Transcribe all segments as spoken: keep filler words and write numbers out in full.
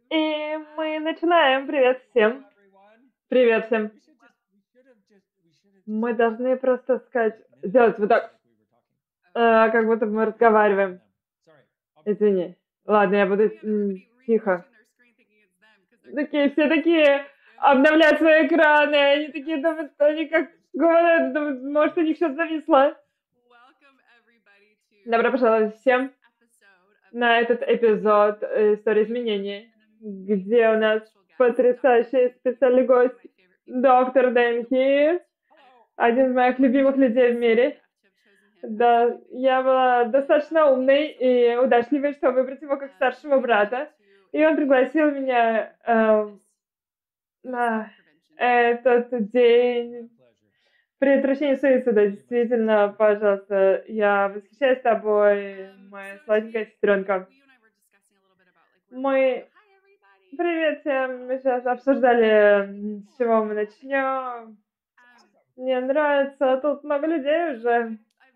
И мы начинаем. Привет всем. Привет всем. Мы должны просто сказать, сделать вот так, э, как будто мы разговариваем. Извини. Ладно, я буду м, тихо. Такие, все такие обновляют свои экраны, они такие думают, что они как говорят, думают, может, у них что-то зависло. Добро пожаловать всем на этот эпизод э, истории изменений, где у нас потрясающий специальный гость, доктор Дэн Ки, один из моих любимых людей в мире. Да, я была достаточно умной и удачливой, чтобы выбрать его как старшего брата. И он пригласил меня э, на этот день предотвращения суицида. Действительно, пожалуйста, я восхищаюсь тобой, моя сладенькая сестренка. Мы... Привет всем! Мы сейчас обсуждали, с чего мы начнем. Мне нравится, тут много людей уже.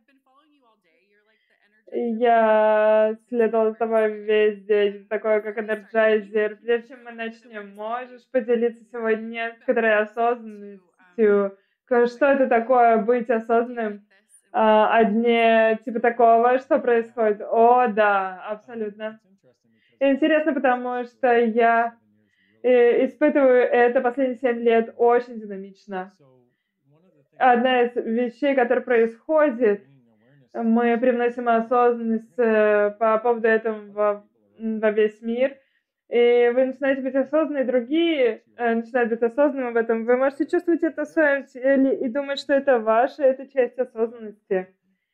Я следовала за тобой весь день, такой как энерджайзер. Прежде чем мы начнем, можешь поделиться сегодня некоторой осознанностью? К- Что это такое быть осознанным? А, о дне типа такого, что происходит? О, да, абсолютно. Интересно, потому что я э, испытываю это последние семь лет очень динамично. Одна из вещей, которая происходит, мы привносим осознанность э, по поводу этого во, м, во весь мир. И вы начинаете быть осознанны, и другие э, начинают быть осознанными в этом. Вы можете чувствовать это в своем теле и думать, что это ваше, это часть осознанности.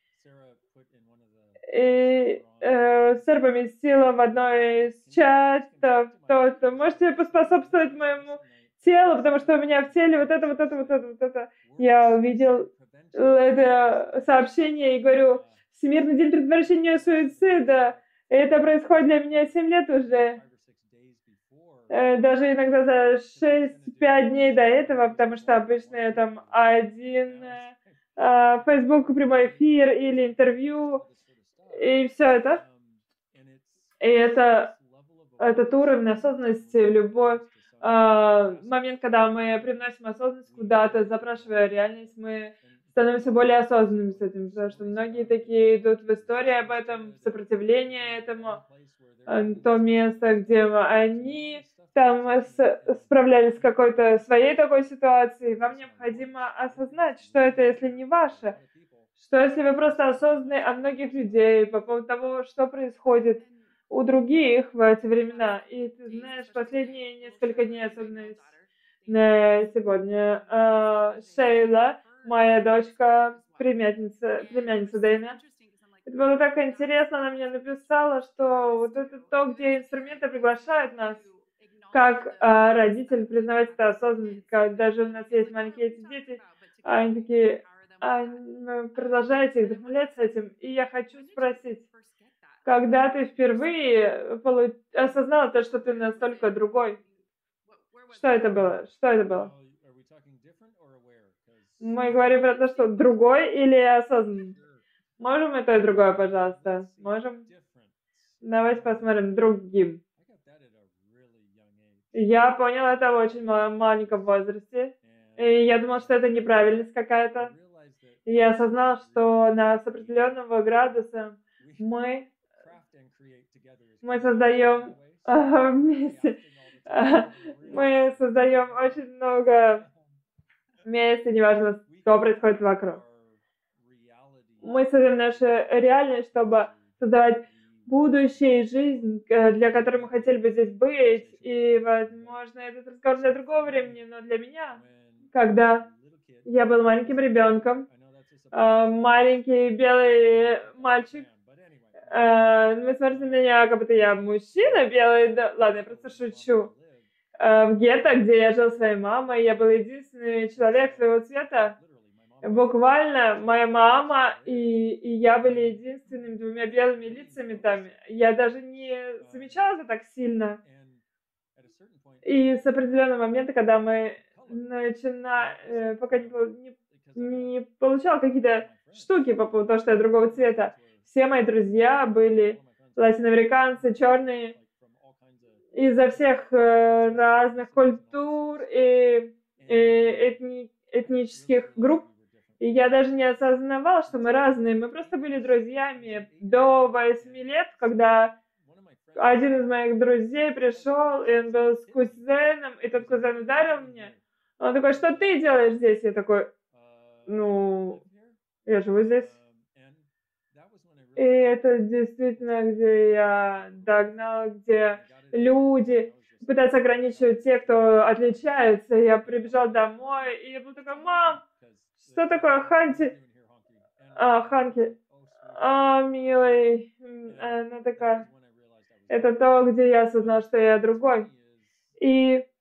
И э, Сэр поместила в одной из чатов то, что можете поспособствовать моему телу, потому что у меня в теле вот это, вот это, вот это, вот это. Я увидел это сообщение и говорю, Всемирный день предотвращения суицида. Это происходит для меня семь лет уже. Э, Даже иногда за шесть-пять дней до этого, потому что обычно я там один э, э, Facebook прямой эфир или интервью, и все это. И это этот уровень осознанности, любовь, а, момент, когда мы привносим осознанность куда-то, запрашивая реальность, мы становимся более осознанными с этим, потому что многие такие идут в истории об этом, в сопротивление этому, э, то место, где они там с- справлялись с какой-то своей такой ситуацией. Вам необходимо осознать, что это, если не ваше, что если вы просто осознаны о многих людей по поводу того, что происходит у других в эти времена. И ты знаешь, последние несколько дней, особенно с- на сегодня, э, Шейла, моя дочка, племянница, племянница Дэйна, это было так интересно, она мне написала, что вот это то, где инструменты приглашают нас, как э, родитель признавать это осознанно, как даже у нас есть маленькие эти дети, а они такие, а, ну, продолжайте их вдохновлять с этим. И я хочу спросить, когда ты впервые полу- осознала то, что ты настолько другой, что это было? Что это было? Мы говорим про то, что другой или осознанный? Можем это и другое, пожалуйста? Можем? Давайте посмотрим другим. Я поняла это в очень ма- маленьком возрасте. И я думала, что это неправильность какая-то. И я осознала, что на с определенного градуса мы, мы создаем а, вместе, а, мы создаем очень много места, неважно, что происходит вокруг. Мы создаем нашу реальность, чтобы создавать будущее и жизнь, э, для которой мы хотели бы здесь быть. И, возможно, этот разговор для другого времени, но для меня, когда я был маленьким ребенком, э, маленький белый мальчик, э, вы смотрите на меня, как будто я мужчина белый, да, ладно, я просто шучу. Э, в гетто, где я жил со своей мамой, я был единственный человек своего цвета. Буквально моя мама и, и я были единственными двумя белыми лицами там. Я даже не замечала это так сильно. И с определенного момента, когда мы начинаем, э, пока не, пол- не, не получала какие-то штуки по поводу того, что я другого цвета, все мои друзья были латиноамериканцы, черные, из-за всех э, разных культур и, и этни- этнических групп. И я даже не осознавал, что мы разные. Мы просто были друзьями до восьми лет, когда один из моих друзей пришел, и он был с кузеном, и тот кузен ударил меня. Он такой, что ты делаешь здесь? Я такой, ну, я живу здесь. И это действительно, где я догнал, где люди пытаются ограничивать тех, кто отличается. Я прибежал домой, и я был такой, мам, что такое ханти? А, ханки. А, милый. М, Она такая, это то, где я осознал, что я другой. И, и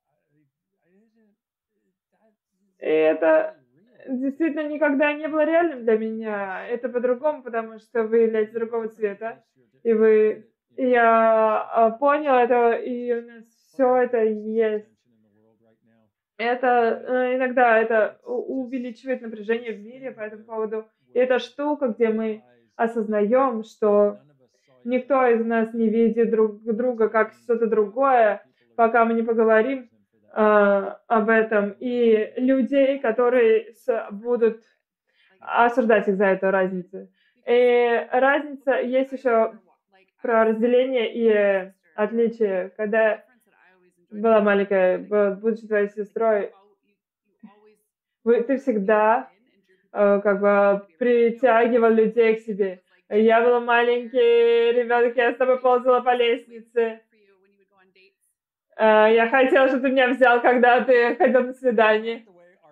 это действительно никогда не было реальным для меня. Это по-другому, потому что вы являетесь другого цвета. И вы... и я а, понял это, и у нас все это есть. Это э, иногда это у- увеличивает напряжение в мире по этому поводу. И это штука, где мы осознаем, что никто из нас не видит друг друга как что-то другое, пока мы не поговорим а, об этом. И людей, которые с- будут осуждать их за эту разницу. И разница есть еще про разделение и отличие. Когда была маленькая, б- будучи твоей сестрой, вы, ты всегда э, как бы притягивал людей к себе. Я была маленький ребенок, я с тобой ползала по лестнице. Э, я хотела, чтобы ты меня взял, когда ты ходил на свидание.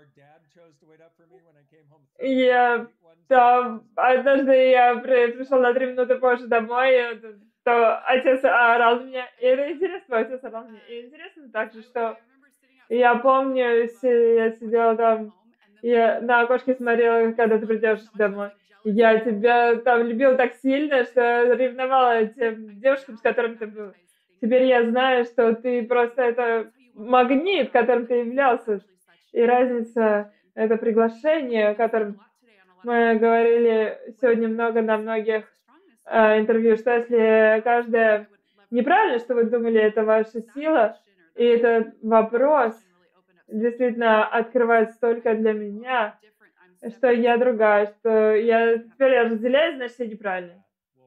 И я там однажды я при- пришел на три минуты позже домой, и вот, то отец орал на меня. И это интересно, отец орал на меня. И интересно также, что я помню, си- я сидела там, я на окошке смотрела, когда ты придешь домой. Я тебя там любила так сильно, что ревновала тем девушкам, с которыми ты был. Теперь я знаю, что ты просто это магнит, которым ты являлся. И разница, это приглашение, о котором мы говорили сегодня много на многих э, интервью, что если каждое неправильно, что вы думали, это ваша сила, и этот вопрос действительно открывает столько для меня, что я другая, что я теперь я разделяю, значит, я неправильно.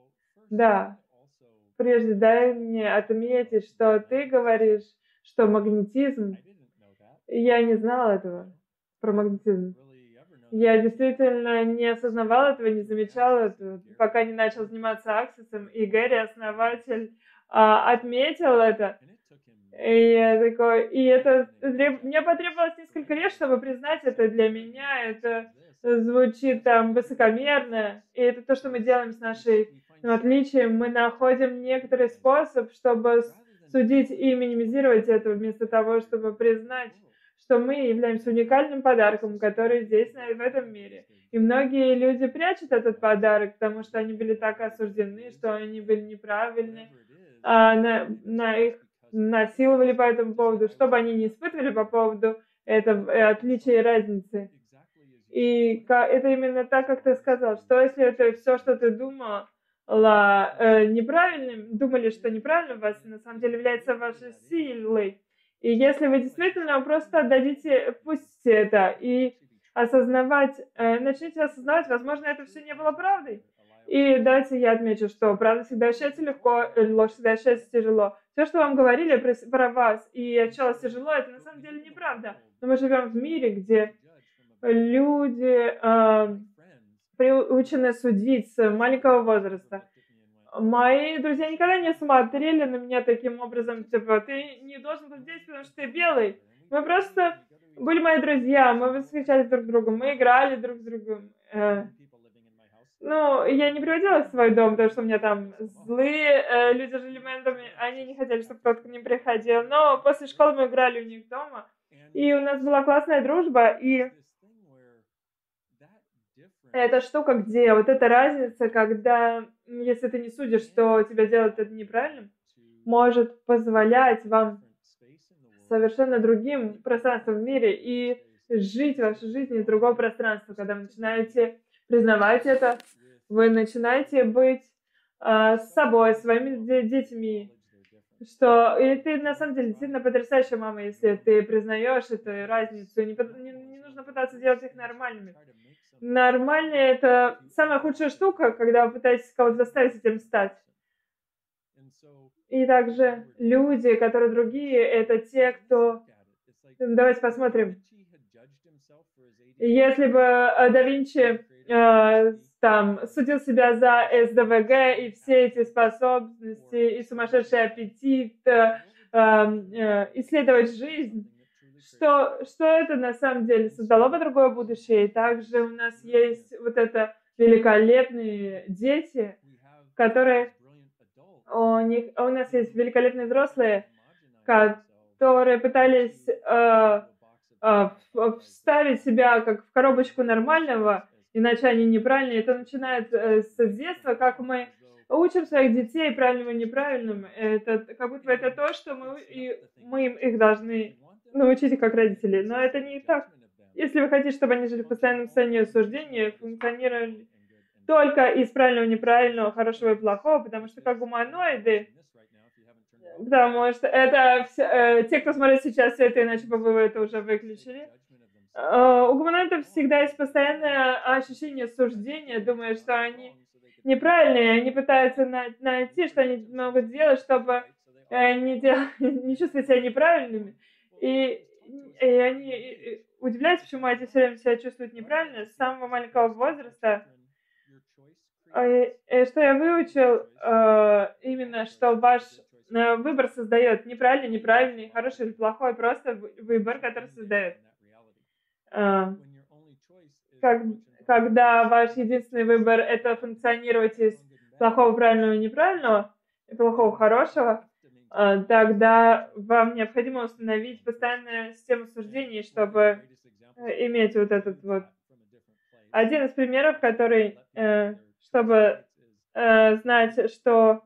Да, прежде дай мне отметить, что ты говоришь, что магнетизм, я не знала этого, про магнетизм. Я действительно не осознавала этого, не замечала этого, пока не начал заниматься аксессом, и Гэри, основатель, а, отметил это. И я такой, и это треб- мне потребовалось несколько лет, чтобы признать это для меня. Это звучит там высокомерно, и это то, что мы делаем с нашей ну, отличием. Мы находим некоторый способ, чтобы с- судить и минимизировать это, вместо того, чтобы признать, что мы являемся уникальным подарком, который здесь, на- в этом мире. И многие люди прячут этот подарок, потому что они были так осуждены, что они были неправильны, а на, на их насиловали по этому поводу, что бы они не испытывали по поводу этого э, отличия и разницы. И ка- это именно так, как ты сказал, что если это все, что ты думала, э, неправильным, думали, что неправильно у вас, на самом деле является вашей силой. И если вы действительно просто отдадите, пустите это и осознавать, э, начните осознавать, возможно, это все не было правдой. И давайте я отмечу, что правда всегда ощущается легко, э, ложь всегда ощущается тяжело. Все, что вам говорили про, с- про вас и ощущалось тяжело, это на самом деле неправда. Но мы живем в мире, где люди э, приучены судить с маленького возраста. Мои друзья никогда не смотрели на меня таким образом, типа, ты не должен быть здесь, потому что ты белый. Мы просто были мои друзья, мы восхищались друг другом, мы играли друг с другом. Э, ну, я не приводила их в свой дом, потому что у меня там злые э, люди жили в моем доме, они не хотели, чтобы кто-то к ним приходил. Но после школы мы играли у них дома, и у нас была классная дружба, и эта штука, где вот эта разница, когда, м, если ты не судишь, что тебя делают это неправильным, может позволять вам совершенно другим пространством в мире и жить вашу жизнь из другого пространства. Когда вы начинаете признавать это, вы начинаете быть а, с собой, своими де- детьми. что и ты на самом деле действительно потрясающая мама, если ты признаешь эту разницу. Не, пыт- не- не нужно пытаться делать их нормальными. Нормальные — это самая худшая штука, когда вы пытаетесь кого-то заставить этим стать. И также люди, которые другие, это те, кто... М, Давайте посмотрим. Если бы э, да Винчи э, там судил себя за эс дэ вэ гэ и все эти способности и сумасшедший аппетит э, эм, э, исследовать жизнь, что, что это на самом деле создало бы другое будущее. И также у нас есть вот это великолепные дети, которые у них, у нас есть великолепные взрослые, которые пытались э, э, в- вставить себя как в коробочку нормального, иначе они неправильные. Это начинает э, с детства, как мы учим своих детей правильным и неправильным. Это как будто бы это то, что мы, и мы им их должны научить как родители. Но это не так. Если вы хотите, чтобы они жили в постоянном состоянии осуждения, функционировали только из правильного, неправильного, хорошего и плохого, потому что как гуманоиды, потому что это все, э, те, кто смотрит сейчас все это, иначе бы вы это уже выключили. Э, у гуманоидов всегда есть постоянное ощущение суждения, думая, что они неправильные, они пытаются на- найти, что они могут сделать, чтобы э, не, дел- не чувствовать себя неправильными. И, и они и- и удивляются, почему эти все время себя чувствуют неправильно с самого маленького возраста. А, и, э, Что я выучил, э, именно, что ваш э, выбор создает неправильный, неправильный, хороший или плохой, просто вы- выбор, который создает. Э, как, Когда ваш единственный выбор — это функционировать из плохого, правильного и неправильного, и плохого, хорошего, э, тогда вам необходимо установить постоянную систему суждений, чтобы э, иметь вот этот вот... Один из примеров, который, э, чтобы э, знать, что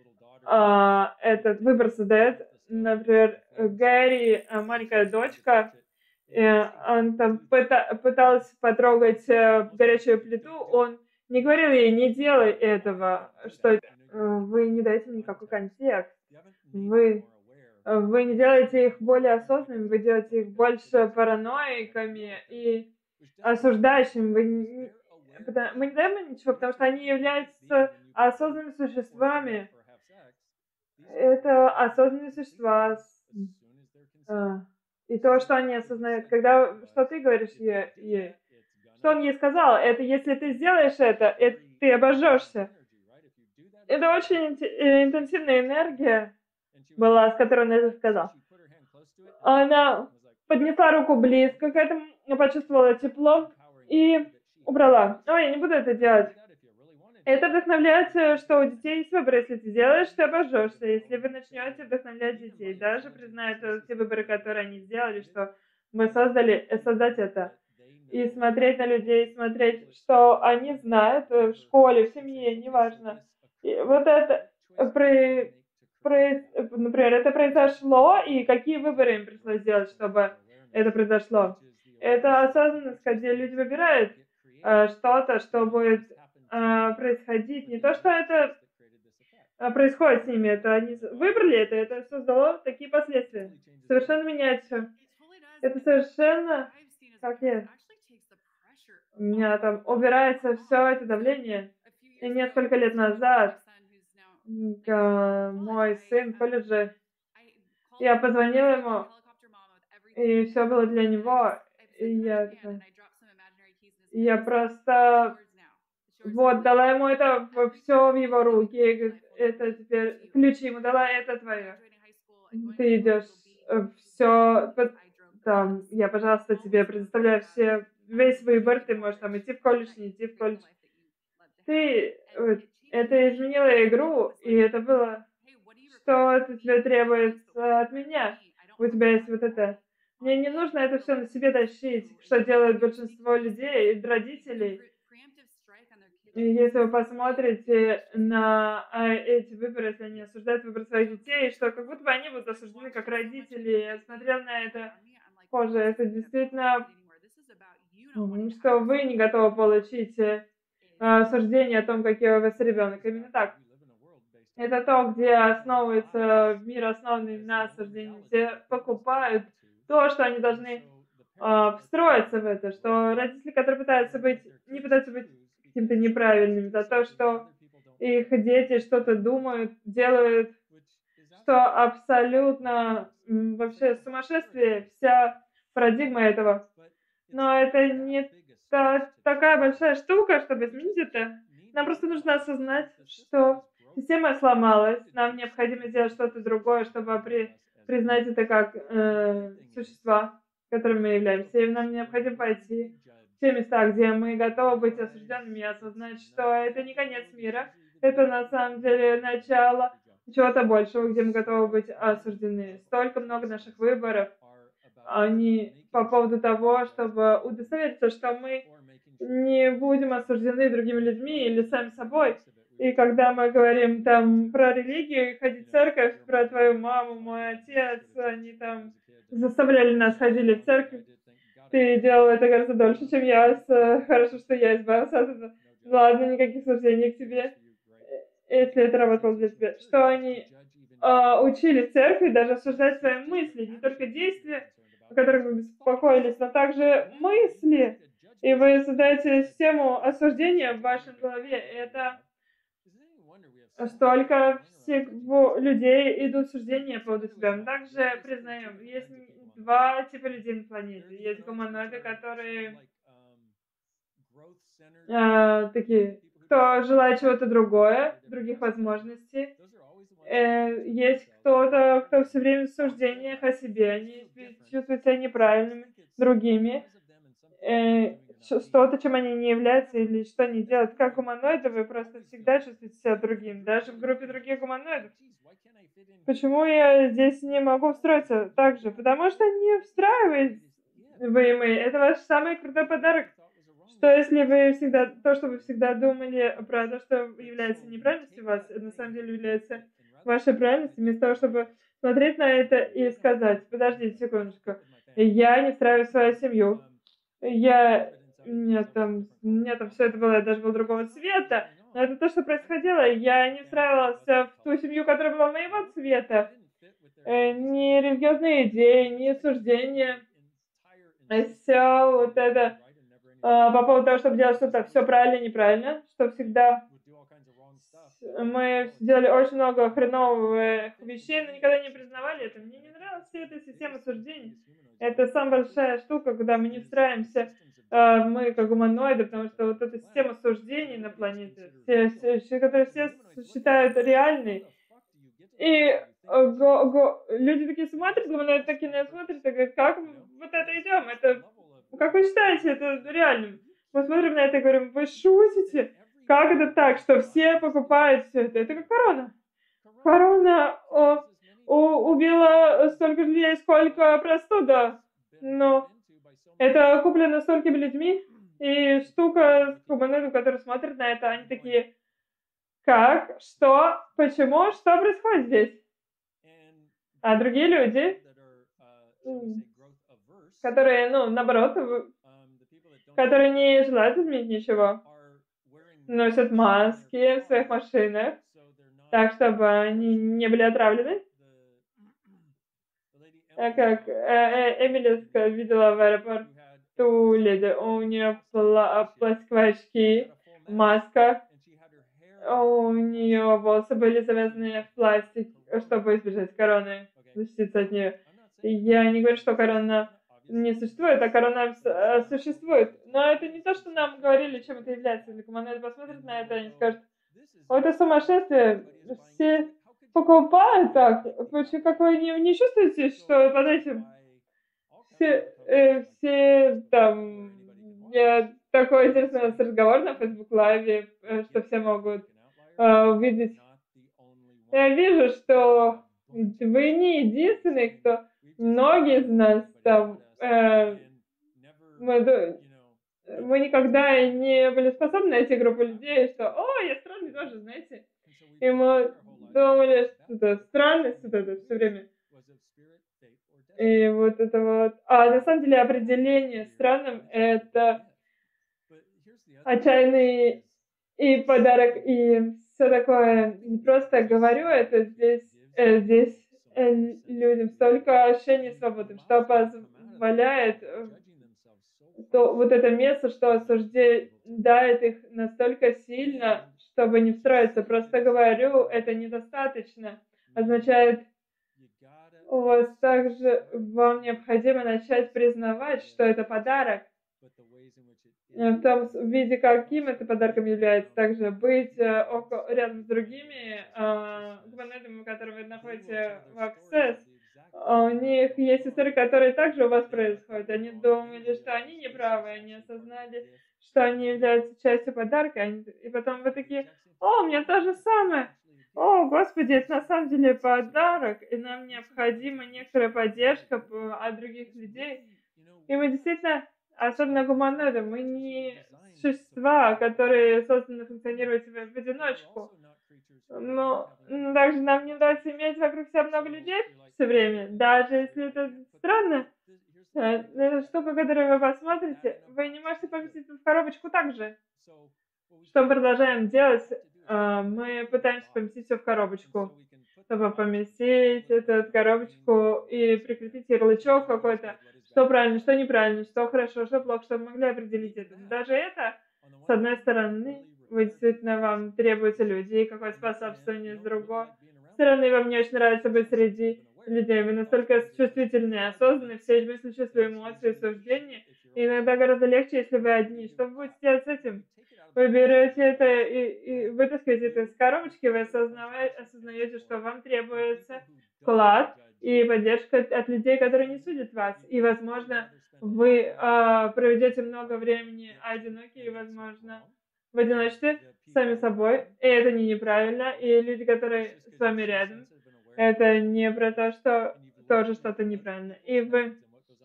а, этот выбор создает, например, Гэри, а, маленькая дочка, э, он там пыта- пыталась потрогать э, горячую плиту, он не говорил ей: не делай этого, что э, вы не даете никакой контекст, вы, э, вы не делаете их более осознанными, вы делаете их больше параноиками и осуждающими. Вы не- пота- мы не даем им ничего, потому что они являются осознанными существами. Это осознанные существа. с- а, И то, что они осознают, когда, что ты говоришь е- ей, что он ей сказал, это если ты сделаешь это, это ты обожжешься. Это очень инте- э, интенсивная энергия была, с которой он это сказал. Она поднесла руку близко к этому, почувствовала тепло и убрала. Ой, я не буду это делать. Это вдохновляет, э, что у детей есть выбор. Если ты делаешь, ты обожжешься. Если вы начнете вдохновлять детей, даже признать э, те выборы, которые они сделали, что мы создали, э, создать это, и смотреть на людей, смотреть, что они знают э, в школе, в семье, неважно. И вот это, э, про, про- э, например, это произошло, и какие выборы им пришлось сделать, чтобы это произошло. Это осознанность, где люди выбирают э, что-то, что будет а, происходить. Не то, что это а, происходит с ними, это они з- выбрали это, это создало такие последствия. Совершенно меняет все. Это совершенно, как я, у меня там убирается все это давление. И несколько лет назад м, к- мой сын в колледже, я позвонила ему, и все было для него. И я, такая- и я просто вот, дала ему это все в его руки. И говорит: это теперь ключи ему дала, это твое. Ты идешь, все там, я, пожалуйста, тебе предоставляю все, весь выбор, ты можешь там идти в колледж, не идти в колледж. Ты, э, это изменило игру, и это было, что это тебе требуется от меня. У тебя есть вот это. Мне не нужно это все на себе тащить, что делает большинство людей, родителей. И если вы посмотрите на а, эти выборы, если они осуждают выбор своих детей, что как будто бы они будут осуждены как родители. Я смотрела на это позже. Это действительно, м, что вы не готовы получить э, а, суждение о том, какой у вас ребенок. Именно так. Это то, где основывается мир, основанный на осуждении, где покупают то, что они должны а, встроиться в это, что родители, которые пытаются быть, не пытаются быть какими-то неправильными, за то, что их дети что-то думают, делают, что абсолютно м, вообще сумасшествие, вся парадигма этого. Но это не та- такая большая штука, чтобы изменить это. Нам просто нужно осознать, что система сломалась, нам необходимо сделать что-то другое, чтобы при- признать это как э, существа, которыми мы являемся. И нам необходимо пойти в те места, где мы готовы быть осужденными и осознать, что это не конец мира, это на самом деле начало чего-то большего, где мы готовы быть осуждены. Столько много наших выборов, они по поводу того, чтобы удостовериться, что мы не будем осуждены другими людьми или сами собой. И когда мы говорим там про религию, ходить в церковь, про твою маму, мой отец, они там заставляли нас ходили в церковь. Ты делал это гораздо дольше, чем я. С- Хорошо, что я избавился от этого. Ладно, никаких суждений к тебе, э, если это работало для тебя. Что они а, учили в церкви даже осуждать свои мысли, не только действия, о которых вы беспокоились, но также мысли. И вы создаете систему осуждения в вашей голове. Это столько всего людей идут суждения по поводу себя. Мы также признаем, есть два типа людей на планете. Есть гуманоиды, которые э, такие, кто желает чего-то другое, других возможностей. Э, есть кто-то, кто все время в суждениях о себе, они чувствуют себя неправильными, другими, э, что-то, чем они не являются или что они делают. Как гуманоиды, вы просто всегда чувствуете себя другим, даже в группе других гуманоидов. Почему я здесь не могу встроиться так же? Потому что не встраиваетесь вы и мы. Это ваш самый крутой подарок. Что если вы всегда, то, что вы всегда думали про то, что является неправильностью у вас, на самом деле является вашей правильностью, вместо того, чтобы смотреть на это и сказать, подождите секундочку, я не встраиваю свою семью, я, мне там, мне там все это было, я даже был другого цвета, но это то, что происходило, я не встраивалась в ту семью, которая была моего цвета, э, ни религиозные идеи, ни суждения, все вот это а, по поводу того, чтобы делать что-то все правильно и неправильно, что всегда мы сделали очень много хреновых вещей, но никогда не признавали это. Мне не нравилась вся эта система суждений. Это самая большая штука, когда мы не встраиваемся, а, мы как гуманоиды, потому что вот эта система суждений на планете, все, все, которые все считают реальной, и э, го- го- люди такие смотрят, гуманоиды такие на это смотрят, и говорят, как вот это идем, это, как вы считаете, это реальным? Мы смотрим на это и говорим, вы шутите? Как это так, что все покупают все это? Это как корона. Корона о, у- убила столько людей, сколько простуда. Но это куплено столькими людьми. И штука с гуманоидом, которые смотрят на это, они такие, как, что, почему, что происходит здесь? А другие люди, м, которые, ну, наоборот, в- которые не желают изменить ничего, носят маски в своих машинах, так, чтобы они не были отравлены. А как э, э, Эмили ска- видела в аэропорту леди, у нее пла- пластиковые очки, маска, у нее волосы были завязаны в пластик, чтобы избежать короны, защититься от нее. Я не говорю, что корона не существует, а корона с- э, существует. Но это не то, что нам говорили, чем это является. Если команда посмотрит на это, они скажут, о, это сумасшествие, все покупают так. Почему, как вы не, не чувствуете, что под этим все, э, все там... Я, такой интересный у нас разговор на Facebook Live, э, что все могут э, увидеть. Я вижу, что вы не единственный, кто... Многие из нас там... э, мы, ду- мы никогда и не были способны найти группу людей, что «О, я странный тоже, знаете». И мы думали, что это странность, вот это все время. И вот это вот... А на самом деле определение странным — это отчаянный и подарок, и все такое не просто говорю, это здесь, э, здесь э, людям столько ощущений свободы, что позволяет э, то вот это место, что осуждает их настолько сильно, чтобы не встроиться. Просто говорю, это недостаточно. Означает, у вас также вам необходимо начать признавать, что это подарок. Э, В том с- виде, каким это подарком является, также быть э, око- рядом с другими э, гуманоидами, которые вы находите в Access. А у них есть истории, которые также у вас происходят. Они думали, что они неправы, они осознали, что они являются частью подарка, они- и потом вы такие: «О, у меня то же самое! О, Господи, это на самом деле подарок, и нам необходима некоторая поддержка п- от других людей». И мы действительно, особенно гуманоиды, мы не существа, которые созданы функционировать в, в одиночку. Но м, также нам не нравится иметь вокруг себя много людей все время, даже если это странно. Э, Эта штука, которую вы посмотрите, вы не можете поместить в коробочку так же. Что мы продолжаем делать? А, Мы пытаемся поместить все в коробочку, чтобы поместить эту коробочку и прикрепить ярлычок какой-то, что правильно, что неправильно, что хорошо, что плохо, чтобы мы могли определить это. Даже это, с одной стороны, вы действительно вам требуются люди и какое-то способствование, с другой стороны, вам не очень нравится быть среди людей. Вы настолько чувствительны и осознанны, все эти мысли, чувства, эмоции, суждения. И иногда гораздо легче, если вы одни. Что вы будете делать с этим? Вы берете это и, и вытаскиваете это из коробочки, вы осознавай- осознаете, что вам требуется вклад и поддержка от, от людей, которые не судят вас. И, возможно, вы а, проведете много времени одиноки и, возможно, в одиночестве с сами собой. И это не неправильно. И люди, которые с вами рядом, это не про то, что тоже что-то неправильно. И вы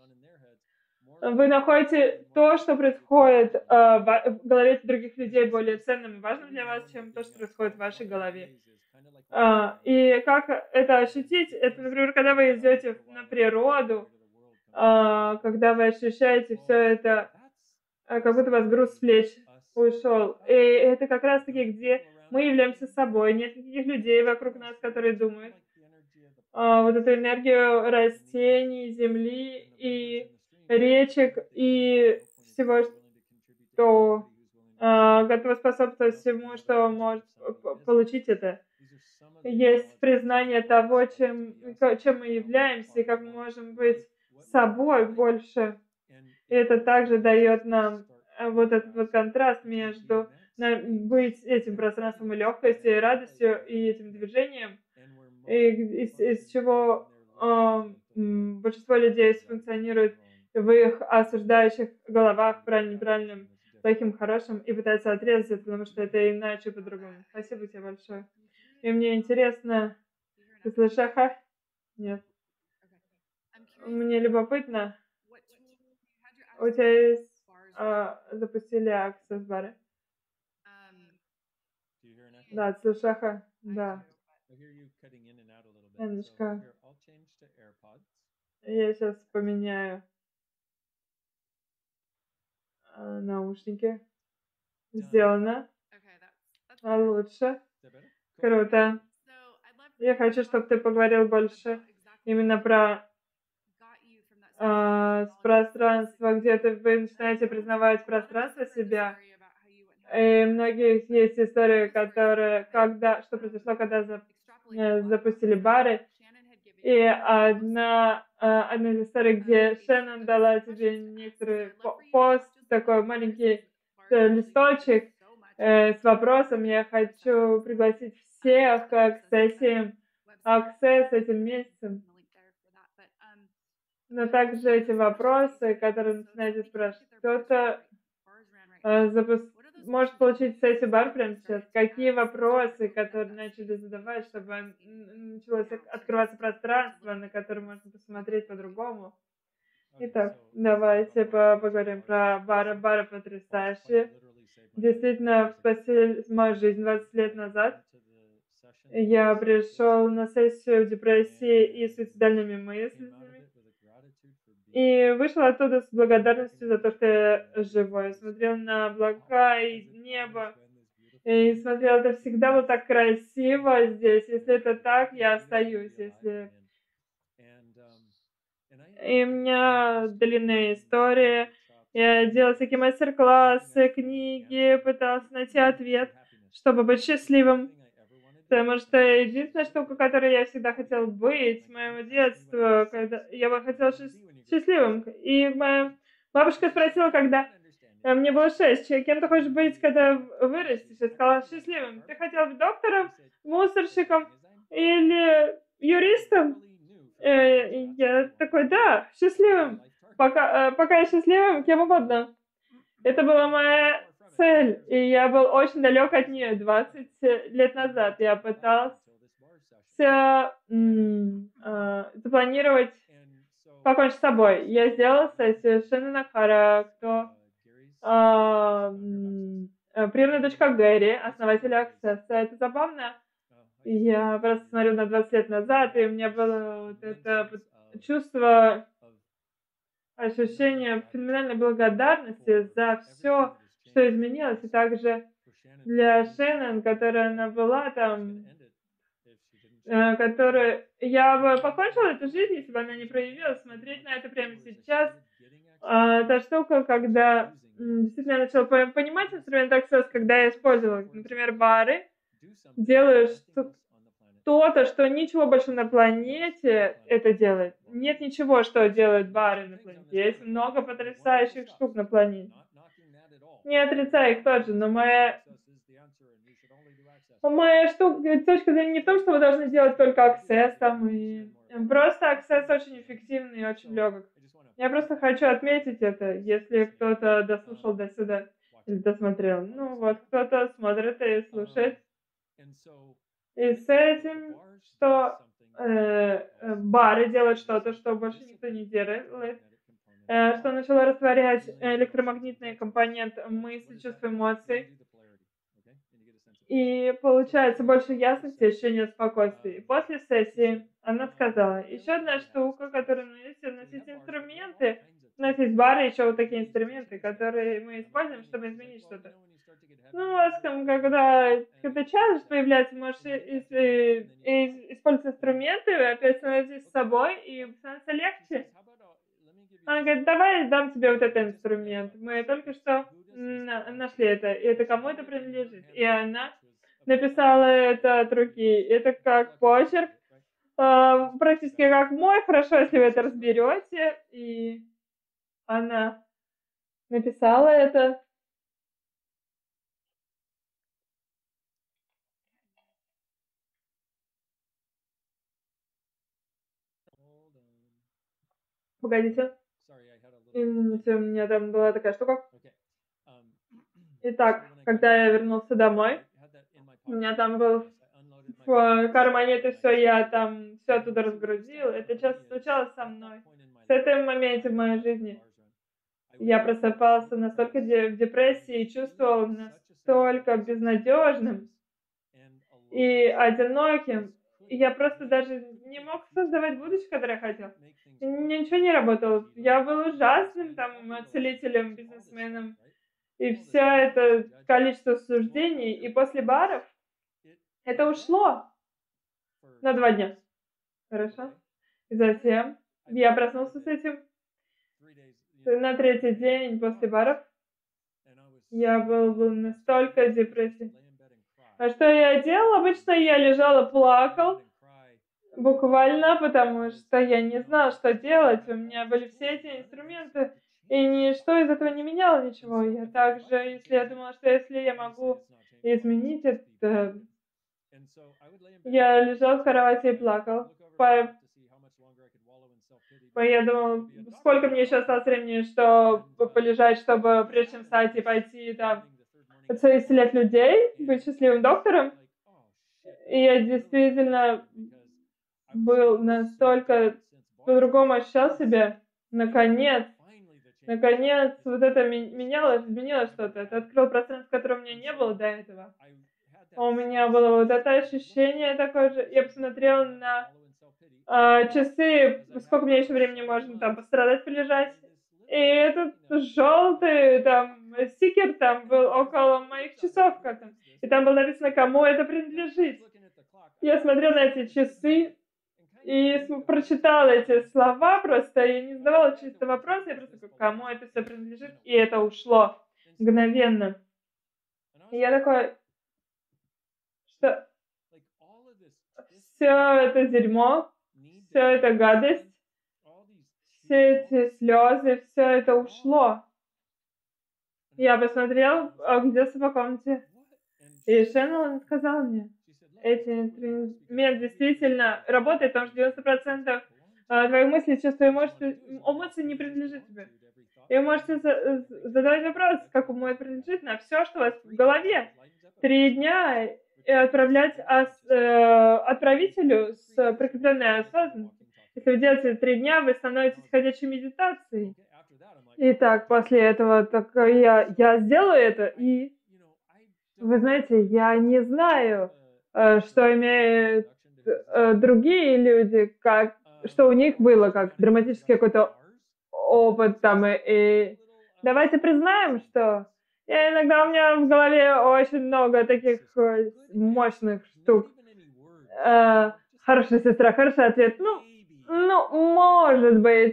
вы находите то, что происходит э, в в голове других людей, более ценным и важным для вас, чем то, что происходит в вашей голове. А, и как это ощутить? Это, например, когда вы идете на природу, а, когда вы ощущаете все это, а, как будто у вас груз с плеч ушел. И это как раз-таки, где мы являемся собой, нет никаких людей вокруг нас, которые думают. А, вот эту энергию растений, земли и речек и всего, что а, готово способствовать всему, что может п- п- получить это. Есть признание того, чем, ка- чем мы являемся и как мы можем быть собой больше. И это также дает нам э, вот этот вот контраст между на- быть этим пространством и легкостью, и радостью, и этим движением, и из, из чего а, м, большинство людей функционирует в их осуждающих головах, правильным, неправильным, плохим, хорошим, и пытаются отрезать это, потому что это иначе, по-другому. Спасибо тебе большое. И мне интересно, ты слышишь, Аха? Нет. Мне любопытно, у тебя есть, а, запустили Access бары? Да, ты слышишь, Аха? Да. Немножко. Я сейчас поменяю а, наушники. Сделано. А лучше. Круто. Я хочу, чтобы ты поговорил больше именно про а, с пространства, где ты, вы начинаете признавать пространство себя. И у многих есть истории, которые, когда, что произошло, когда за- э, запустили бары. И одна, а, одна из историй, где Шеннон дала тебе некоторый по- пост, такой маленький э, листочек э, с вопросом. Я хочу пригласить всех к сессиям Access этим месяцем. Но также эти вопросы, которые начинаете спрашивать, кто-то э, запус- может получить сессию бар прямо сейчас. Какие вопросы, которые начали задавать, чтобы н- н- началось от- открываться пространство, на которое можно посмотреть по-другому. Итак, давайте по- поговорим про бары. Бары потрясающие. Действительно, спасли мою жизнь двадцать лет назад. Я пришел на сессию депрессии и суицидальными мыслями. И вышел оттуда с благодарностью за то, что я живой. Смотрел на облака и небо. И смотрел, это всегда было так красиво здесь. Если это так, я остаюсь. Если... И у меня длинная история. Я делала всякие мастер-классы, книги, пыталась найти ответ, чтобы быть счастливым. Потому что единственная штука, которой я всегда хотела быть, с моего детства, когда я бы хотела счастливым. И моя бабушка спросила, когда мне было шесть, кем ты хочешь быть, когда вырастешь? Я сказала, счастливым. Ты хотел быть доктором, мусорщиком или юристом? И я такой, да, счастливым. Пока, пока я счастливым, кем угодно. Это была моя цель, и я был очень далек от нее. двадцать лет назад я пытался м, э, запланировать покончить с собой. Я сделала сессию с Шеннон Охара, кто э, приемная дочка Гэри, основателя Access. Это забавно. Я просто смотрю на двадцать лет назад, и у меня было вот это чувство, ощущение феноменальной благодарности за все, что изменилось, и также для Шеннон, которая она была там, э, которая... Я бы покончила эту жизнь, если бы она не проявилась. Смотреть на это прямо сейчас. А, та штука, когда м, действительно я начала понимать инструмент Access, когда я использовала, например, бары, делаю что-то, что ничего больше на планете это делает. Нет ничего, что делают бары на планете. Есть много потрясающих штук на планете. Не отрицаю их тоже, но моя... Моя штука, точка зрения не в том, что вы должны делать только Access там, и просто Access очень эффективный и очень легок. Я просто хочу отметить это, если кто-то дослушал до сюда или досмотрел. Ну вот, кто-то смотрит и слушает. И с этим, что э, бары делают что-то, что больше никто не делает, э, что начало растворять электромагнитный компонент мысли, чувств, эмоций. И получается больше ясности, ощущения спокойствия. И после сессии она сказала, еще одна штука, которую у нас есть, у нас есть инструменты, у нас есть бары, еще вот такие инструменты, которые мы используем, чтобы изменить что-то. Ну, у вас, там, когда, когда челлендж появляется, можешь из, из, из, использовать инструменты, опять становитесь с собой, и становится легче. Она говорит, давай я дам тебе вот этот инструмент. Мы только что нашли это, и это кому это принадлежит. И она написала это от руки. Это как почерк, э, практически как мой, хорошо, если вы это разберете. И она написала это. Погодите. Извините, у меня там была такая штука. Итак, когда я вернулся домой, у меня там был в кармане это все, я там все оттуда разгрузил. Это часто случалось со мной. С этого момента в моей жизни я просыпался настолько в депрессии и чувствовал настолько безнадежным и одиноким. И я просто даже не мог создавать будущее, которое я хотел. И ничего не работало. Я был ужасным там целителем, бизнесменом. И все это количество суждений. И после баров это ушло на два дня. Хорошо? И затем я проснулся с этим. На третий день после баров я был, был настолько в депрессии. А что я делал? Обычно я лежал и плакал. Буквально, потому что я не знала, что делать. У меня были все эти инструменты, и ничто из этого не меняло ничего. Я также, если я думала, что если я могу изменить это... Я лежал в кровати и плакал. По... Я думал, сколько мне еще осталось времени, чтобы полежать, чтобы прежде чем встать и пойти там исцелять людей, быть счастливым доктором. И я действительно был настолько по-другому ощущал себя. Наконец, наконец, вот это менялось, изменило что-то. Это открыл пространство, которого у меня не было до этого. У меня было вот это ощущение такое же. Я посмотрела на а, часы, сколько мне еще времени можно там пострадать, полежать. И этот желтый там стикер там был около моих часов, как там. И там было написано, кому это принадлежит. Я смотрел на эти часы и см- прочитала эти слова просто, и не задавала чисто вопрос, я просто такой, кому это все принадлежит, и это ушло мгновенно. И я такой, что все это дерьмо, все это гадость, все эти слезы, все это ушло. Я посмотрел, а, где-то по комнате, и Шеннон сказал мне, эти инструмент действительно работает, потому что девяносто процентов а, твоих мыслей, чувств и эмоций, эмоций не принадлежит тебе. И вы можете за- задавать вопрос, как ему это принадлежит, на все, что у вас в голове. Три дня и отправлять ос- э, отправителю с прикрепленной осознанностью. Если вы делаете три дня, вы становитесь ходячей медитацией. И так, после этого так, э, я, я сделаю это, и вы знаете, я не знаю, э, что имеют э, другие люди, как, что у них было, как драматический какой-то опыт там, и, и давайте признаем, что я иногда у меня в голове очень много таких э, мощных штук. Э, хорошая сестра, хороший ответ. Ну, ну, может быть.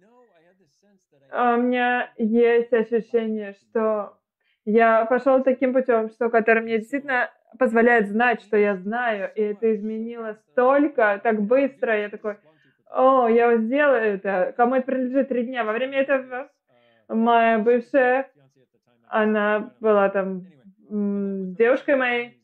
А у меня есть ощущение, что я пошел таким путем, что который мне действительно позволяет знать, что я знаю, и это изменило столько, так быстро. Я такой, о, я вот сделаю это. Кому это принадлежит три дня? Во время этого моя бывшая, она была там м, девушкой моей,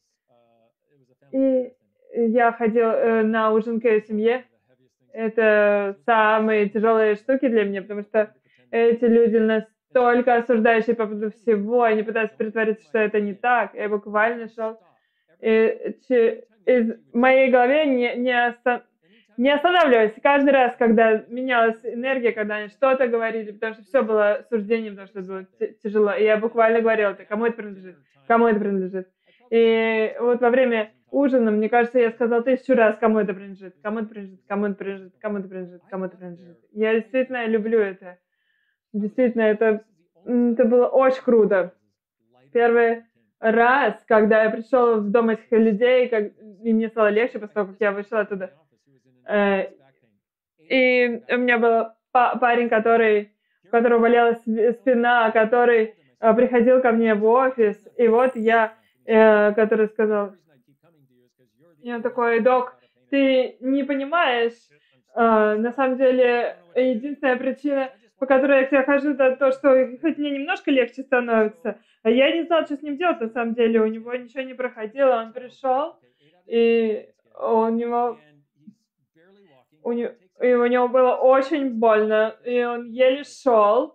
и я ходил э, на ужин к ее семье. Это самые тяжелые штуки для меня, потому что эти люди настолько осуждающие по поводу всего, они пытаются притвориться, что это не так. Я буквально шел и че- из моей голове не, не, оста- не останавливаясь каждый раз, когда менялась энергия, когда они что-то говорили, потому что все было суждением, потому что это было т- тяжело. И я буквально говорила, это кому это принадлежит, кому это принадлежит. И вот во время ужина, мне кажется, я сказала тысячу раз, кому это принадлежит, кому это принадлежит, кому это принадлежит, кому это принадлежит, кому это принадлежит. Я действительно люблю это. Действительно, это, м, это было очень круто. Первый раз, когда я пришел в дом этих людей, как, и мне стало легче, после того, как я вышла оттуда. Э, и у меня был па- парень, который, у которого болела св- спина, который э, приходил ко мне в офис, и вот я, э, который сказал, и он такой, док, ты не понимаешь, э, на самом деле, единственная причина, по которой я к тебе хожу, это то, что хоть мне немножко легче становится. А я не знала, что с ним делать, на самом деле. У него ничего не проходило. Он пришел, и у него, у него, и у него было очень больно, и он еле шел.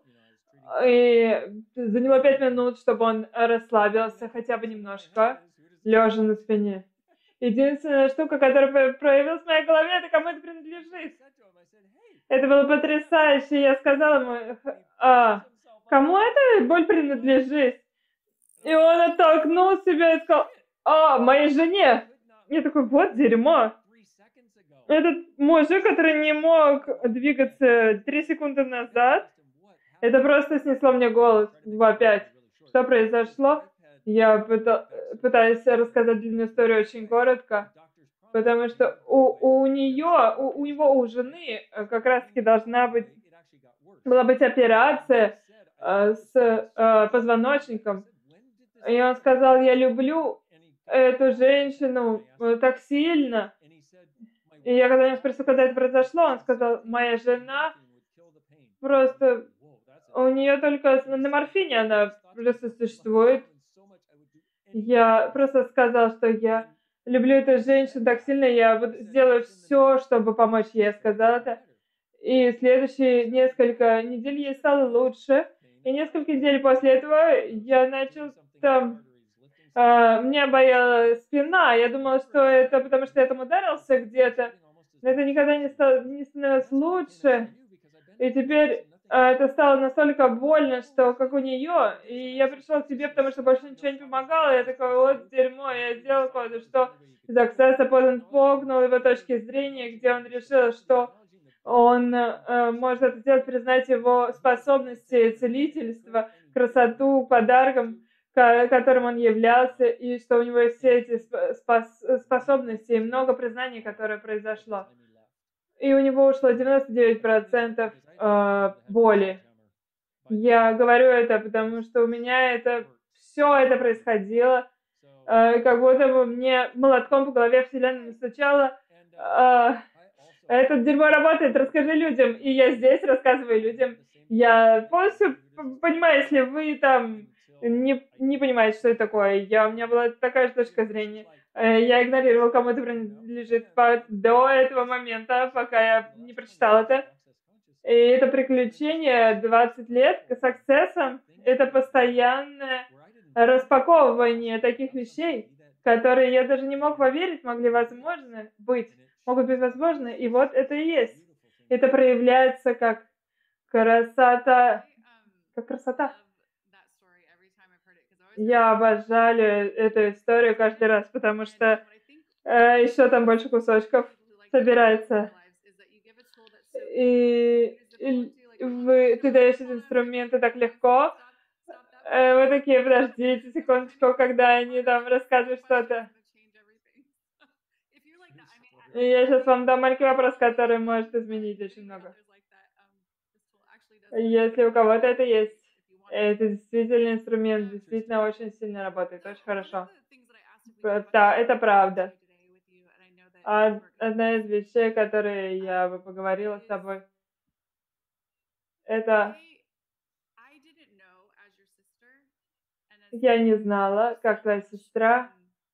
И заняло пять минут, чтобы он расслабился хотя бы немножко, лежа на спине. Единственная штука, которая проявилась в моей голове, это кому это принадлежит. Это было потрясающе. Я сказала ему, а, кому эта боль принадлежит? И он оттолкнул себя и сказал, а, моей жене. Я такой, вот дерьмо. Этот мужик, который не мог двигаться три секунды назад, это просто снесло мне голос в опять. Что произошло? Я пыта- пытаюсь рассказать длинную историю очень коротко, потому что у, у нее, у, у него, у жены э, как раз-таки должна быть, была быть операция э, с э, позвоночником. И он сказал, я люблю эту женщину э, так сильно. И я когда я спросила, когда это произошло, он сказал, моя жена просто, у нее только на морфине она просто существует. Я просто сказал, что я люблю эту женщину так сильно, я вот сделаю все, чтобы помочь ей. Я сказала это. И следующие несколько недель ей стало лучше. И несколько недель после этого я начал там... а, меня болела спина. Я думала, что это потому, что я там ударился где-то. Но это никогда не, стало, не становилось лучше. И теперь а, это стало настолько больно, что как у нее. И я пришел к тебе, потому что больше ничего не помогало. Я такой, вот дерьмо, я сделал кое-что. Заксеса подан погнул его точки зрения, где он решил, что Он э, может это сделать, признать его способности, целительства, красоту, подарком, ко- которым он являлся, и что у него есть все эти сп- спос- способности, и много признаний, которое произошло. И у него ушло девяносто девять процентов э, боли. Я говорю это, потому что у меня это все это происходило, э, как будто бы мне молотком по голове Вселенная стучала. э, Это дерьмо работает, расскажи людям. И я здесь рассказываю людям. Я полностью п- понимаю, если вы там не, не понимаете, что это такое. Я, у меня была такая же точка зрения. Э, Я игнорировал, кому это принадлежит по- до этого момента, пока я не прочитал это. И это приключение двадцать лет с аксессом. Это постоянное распаковывание таких вещей, которые я даже не мог поверить, могли возможно быть, могут быть возможны. И вот это и есть. Это проявляется как красота, как красота. Я обожаю эту историю каждый раз, потому что э, еще там больше кусочков собирается. И, и вы, ты даешь эти инструменты так легко. Э, вы такие, подождите секундочку, когда они там рассказывают что-то. И я сейчас вам дам маленький вопрос, который может изменить очень много. Если у кого-то это есть, это действительно инструмент, действительно очень сильно работает, очень хорошо. П- Да, это правда. А одна из вещей, которые я бы поговорила с тобой, это я не знала, как твоя сестра,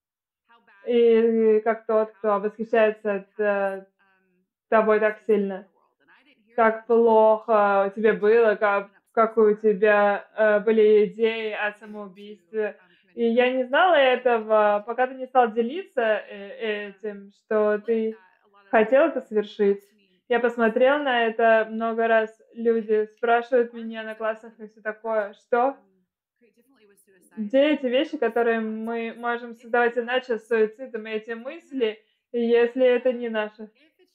и как тот, кто восхищается т- тобой так сильно. Как плохо тебе было, как, как у тебя э, были идеи о самоубийстве. И я не знала этого, пока ты не стал делиться э, этим, что ты хотел это совершить. Я посмотрела на это много раз. Люди спрашивают меня на классах и все такое, что? Где эти вещи, которые мы можем создавать иначе с суицидом, и эти мысли, если это не наше?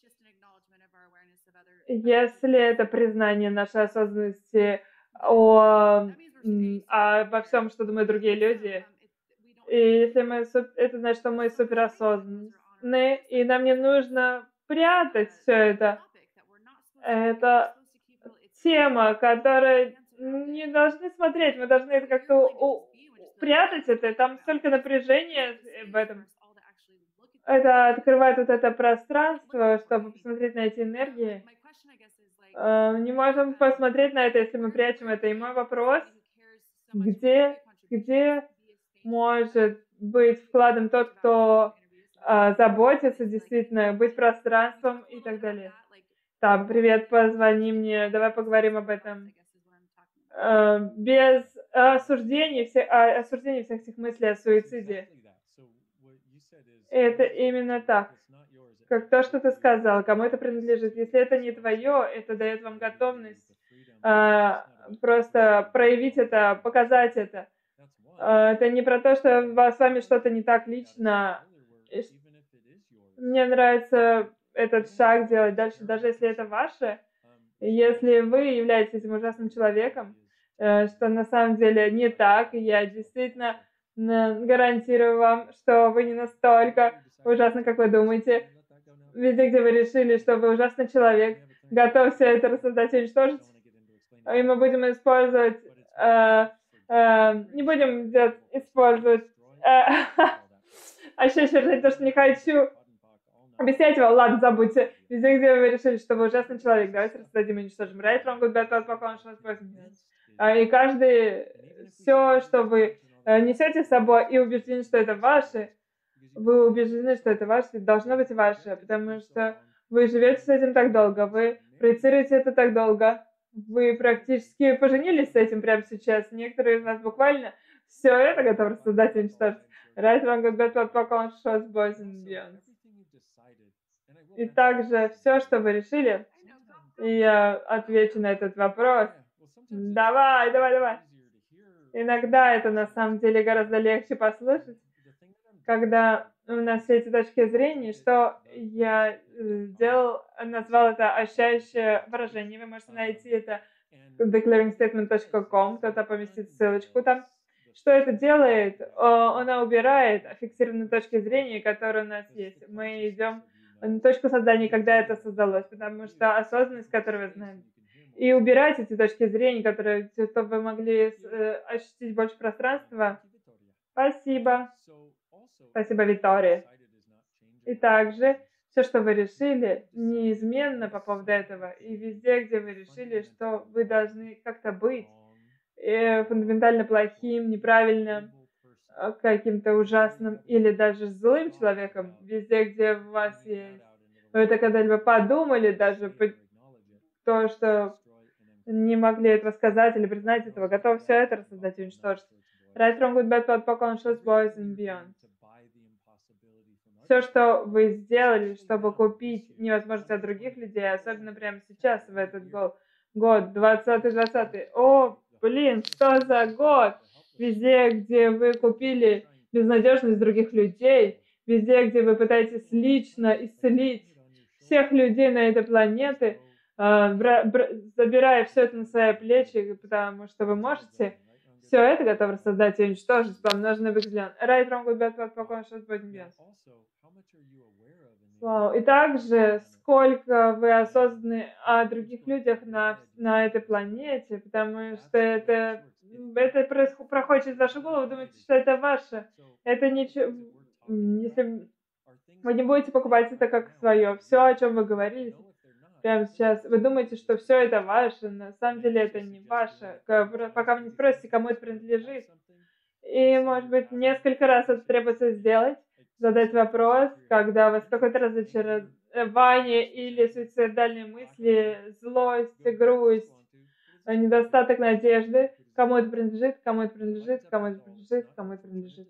Если это признание нашей осознанности о, м, обо всем, что думают другие люди, и если мы, суп- это значит, что мы суперосознанны, и нам не нужно прятать все это. Это тема, которая не должны смотреть, мы должны это как-то у- у- прятать это, там столько напряжения в этом. Это открывает вот это пространство, чтобы посмотреть на эти энергии. Э, Не можем посмотреть на это, если мы прячем это. И мой вопрос, где, где может быть вкладом тот, кто а, заботится действительно, быть пространством и так далее. Там, привет, позвони мне, давай поговорим об этом. Э, без осуждения, все, а, осуждения всех этих мыслей о суициде. Это именно так. Как то, что ты сказал, кому это принадлежит. Если это не твое, это дает вам готовность а, просто проявить это, показать это. А, это не про то, что у вас с вами что-то не так лично. И ш- Мне нравится этот шаг делать дальше, даже если это ваше. Если вы являетесь этим ужасным человеком, э, что на самом деле не так, и я действительно н- гарантирую вам, что вы не настолько ужасны, как вы думаете. Везде, где вы решили, что вы ужасный человек, готов все это рассоздать и уничтожить, и мы будем использовать, э, э, не будем делать, использовать, э, а еще еще то, что не хочу объяснять его, ладно, забудьте. Везде, где вы решили, что вы ужасный человек, давайте рассадим и уничтожим. Right, wrong, good, bad, bad, пока он шесть, восемь. А, И каждый, все, что вы э, несете с собой и убеждены, что это ваше, вы убеждены, что это ваше, должно быть ваше, потому что вы живете с этим так долго, вы проецируете это так долго, вы практически поженились с этим прямо сейчас. Некоторые из нас буквально все это готовы создать и уничтожить. Right, wrong, good, bad, bad, пока он шесть, boys and beyond. И также все, что вы решили, и я отвечу на этот вопрос. Давай, давай, давай. Иногда это на самом деле гораздо легче послушать, когда у нас все эти точки зрения, что я э, сделал, назвал это ощущающее выражение. Вы можете найти это в declaring statement точка com, кто-то поместит ссылочку там. Что это делает? О, Она убирает фиксированные точки зрения, которые у нас есть. Мы идем на точку создания, когда это создалось, потому что осознанность, которую вы знаете, и убирать эти точки зрения, которые, чтобы вы могли э, ощутить больше пространства. Спасибо. Спасибо, Виктория. И также все, что вы решили, неизменно по поводу этого. И везде, где вы решили, что вы должны как-то быть э, фундаментально плохим, неправильным, э, каким-то ужасным или даже злым человеком, везде, где у вас есть, вы это когда-либо подумали, даже по- то, что не могли этого сказать или признать этого, готов все это рассоздать и уничтожить. Right, wrong, good, bad, bad, conscious, boys and beyond. Все, что вы сделали, чтобы купить невозможность от других людей, особенно прямо сейчас, в этот год, год двадцатый двадцатый. О, блин, что за год? Везде, где вы купили безнадежность других людей, везде, где вы пытаетесь лично исцелить всех людей на этой планете, а, бра- бра- забирая все это на свои плечи, потому что вы можете все это готовы создать и уничтожить по множественному экземпляру. Right, wrong, good, bad, bad, conscious, boys and beyond. Вау. И также, сколько вы осознаны о других людях на, на этой планете, потому что это, это происход- проходит через вашу голову, вы думаете, что это ваше. Это ничего... Если вы не будете покупать это как свое, все, о чем вы говорили прямо сейчас, вы думаете, что все это ваше, на самом деле это не ваше. К- Пока вы не спросите, кому это принадлежит. И, может быть, несколько раз это требуется сделать, задать вопрос, когда у вас какое-то разочарование или суицидальные мысли, злость, грусть, э, недостаток надежды, кому это принадлежит, кому это принадлежит, кому это принадлежит, кому это принадлежит.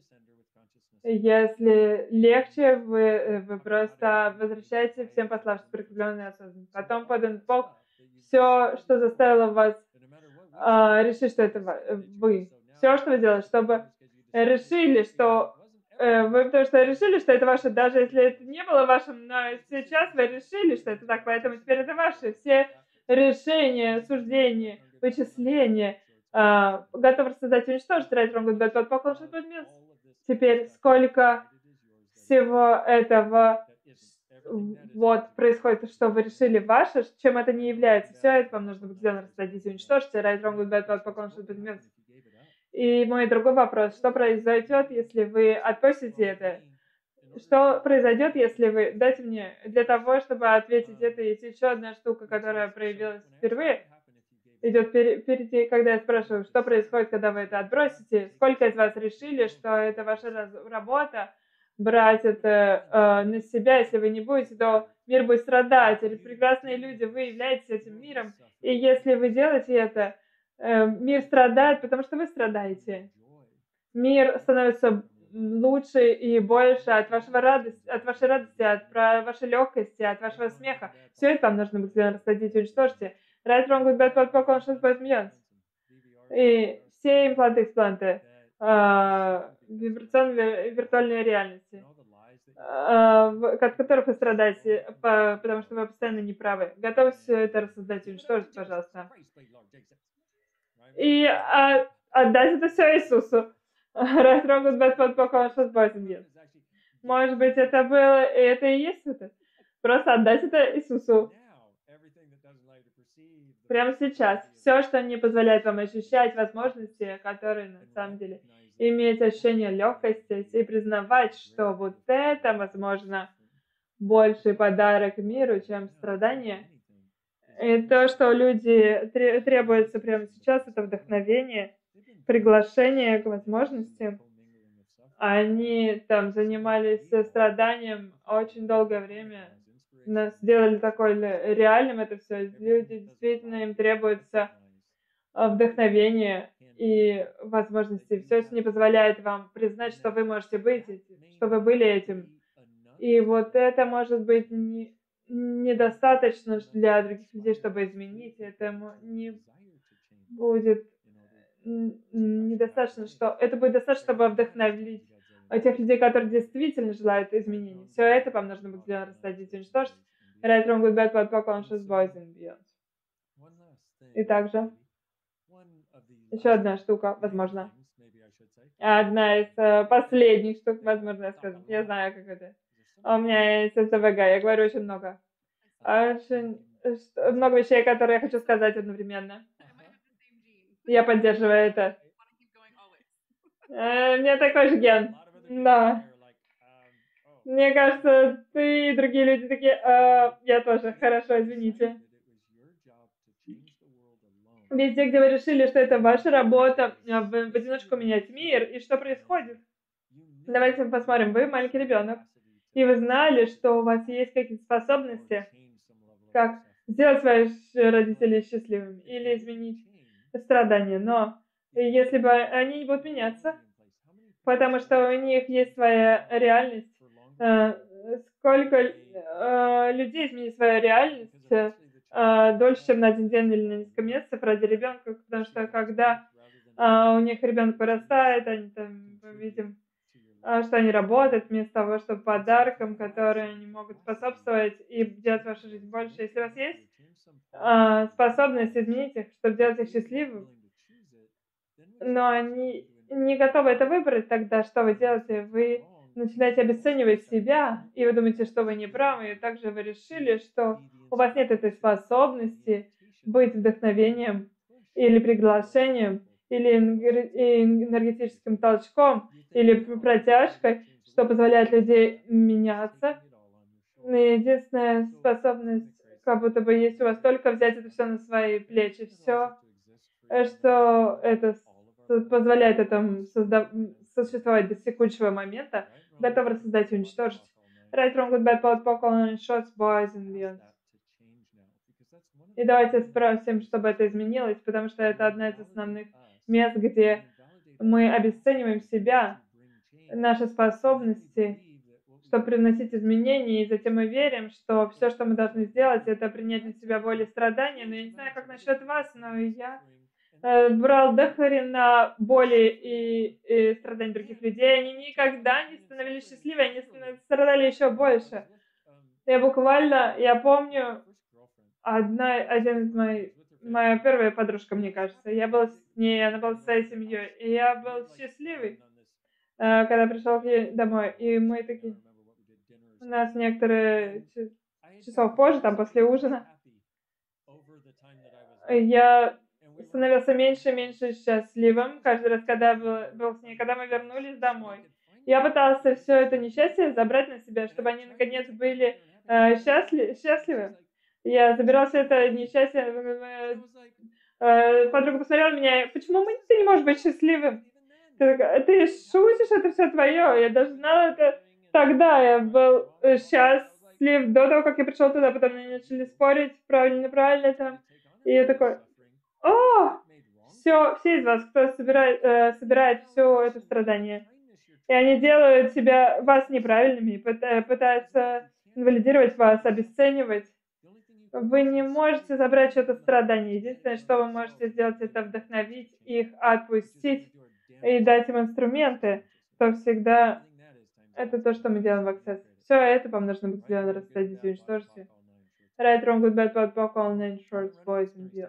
Если легче, вы, э, вы просто возвращаете всем пославшись прикрепленной осознанность. Потом подан Бог все, что заставило вас а, решить, что это ва- э, вы. Все, что вы делали, чтобы решили, что э, вы потому что решили, что это ваше, даже если это не было вашим, но сейчас вы решили, что это так, поэтому теперь это ваши. Все решения, суждения, вычисления а, готовы создать и уничтожить, right, wrong, good, bad, bad, поклон, что будет мисс. Теперь сколько всего этого вот происходит, что вы решили ваше, чем это не является. Все это вам нужно будет сделано, рассадить и уничтожить. Right, wrong, good, bad, bad, поклон, что будет мисс. И мой другой вопрос, что произойдет, если вы отпустите это? Что произойдет, если вы... Дайте мне, для того, чтобы ответить это, есть еще одна штука, которая проявилась впервые. Идет впереди, когда я спрашиваю, что происходит, когда вы это отбросите. Сколько из вас решили, что это ваша раз- работа, брать это э, на себя, если вы не будете, то мир будет страдать. Или прекрасные люди, вы являетесь этим миром. И если вы делаете это, э, мир страдает, потому что вы страдаете. Мир становится лучше и больше от вашего радости, от вашей радости, от про- вашей легкости, от вашего смеха. Все это вам нужно будет рассадить и уничтожьте. Right, wrong, good, bad, bad, conscious, boys and beyond. И все импланты-экспланты а, вибрационной виртуальной реальности, а, в- от которых вы страдаете, по- потому что вы постоянно неправы. Готовы все это рассоздать и уничтожить, пожалуйста. И а, отдать это все Иисусу. Right, wrong, good, bad, bad, conscious, boys and beyond. Может быть, это было, это и есть это. Просто отдать это Иисусу. Прямо сейчас. Все, что не позволяет вам ощущать возможности, которые на самом деле иметь ощущение легкости и признавать, что вот это, возможно, больший подарок миру, чем страдания. И то, что люди тре- требуется прямо сейчас, это вдохновение, приглашение к возможности. Они там занимались страданием очень долгое время, нас сделали такой ле- реальным это все. Люди действительно им требуется а, вдохновение и возможности. Все это не позволяет вам признать, что вы можете быть этим, что вы были этим. И вот это может быть не, недостаточно для других людей, чтобы изменить. Это мо- не будет н- н- недостаточно, что это будет достаточно, чтобы вдохновить а тех людей, которые действительно желают изменений. Все это вам нужно будет сделать, расстадить, уничтожить. Right, wrong, good, bad, bad, bad, conscious, boys and beyond. И также еще одна штука, возможно. Одна из э, последних штук, возможно, я скажу. Я знаю, как это. У меня есть эс дэ вэ гэ, я говорю очень много. Очень что- много вещей, которые я хочу сказать одновременно. Я поддерживаю это. Э, У меня такой же ген. Да. Мне кажется, ты и другие люди такие, «А, я тоже, хорошо, извините». Везде, где вы решили, что это ваша работа, а, в, в одиночку менять мир, и что происходит? Давайте посмотрим. Вы маленький ребенок, и вы знали, что у вас есть какие-то способности, как сделать своих ш- родителей счастливыми или изменить страдания. Но если бы они не будут меняться, потому что у них есть своя реальность, э, сколько э, людей изменить свою реальность э, э, дольше, чем на один день или на несколько месяцев ради ребенка, потому что когда э, у них ребенок вырастает, они там, мы видим, э, что они работают вместо того, чтобы подарком, которые они могут способствовать и делать вашу жизнь больше. Если у вас есть э, способность изменить их, чтобы делать их счастливым, но они не готовы это выбрать, тогда что вы делаете? Вы начинаете обесценивать себя, и вы думаете, что вы не правы, и также вы решили, что у вас нет этой способности быть вдохновением или приглашением, или энгр- энергетическим толчком, или протяжкой, что позволяет людей меняться. Но единственная способность, как будто бы есть у вас, только взять это все на свои плечи, все, что это с- позволяет этому созда- м, существовать до текущего момента, готовы создать и уничтожить. Right, wrong, good, bad, bad, Pokemon, shots, boys and beyond. И давайте спросим, чтобы это изменилось, потому что это одна из основных мест, где мы обесцениваем себя, наши способности, чтобы приносить изменения, и затем мы верим, что все, что мы должны сделать, это принять на себя боль и страдания. Но я не знаю, как насчет вас, но я э, брал до хрена боли и, и страданий других людей. Они никогда не становились счастливы, они ста- страдали еще больше. Я буквально, я помню, одна, один из моих, моя первая подружка, мне кажется, я был с ней, она была со своей семьей, и я был счастливый, э, когда пришел к ней домой, и мы такие, у нас некоторые ч- часов позже, там после ужина, я становился меньше и меньше счастливым каждый раз, когда был, был с ней, когда мы вернулись домой. Я пытался все это несчастье забрать на себя, чтобы они наконец были э, счастли- счастливы. Я забирал все это несчастье. э, э, подруга посмотрела на меня, почему мы, ты не можешь быть счастливым? Ты, такая, ты шутишь, это все твое. Я даже знала это тогда. Я был э, счастлив до того, как я пришел туда, потом они начали спорить, правильно, неправильно там. И я такой, о, все, все из вас, кто собирает, э, собирает все это страдание. И они делают себя, вас неправильными, пыта- пытаются инвалидировать вас, обесценивать. Вы не можете забрать что-то страдание. Единственное, что вы можете сделать, это вдохновить их, отпустить и дать им инструменты, то всегда это то, что мы делаем в Access. Все это вам нужно будет сделать, расстадить и уничтожить. Right, wrong, good, bad, bad, bad, all nine shorts, boys and beyond.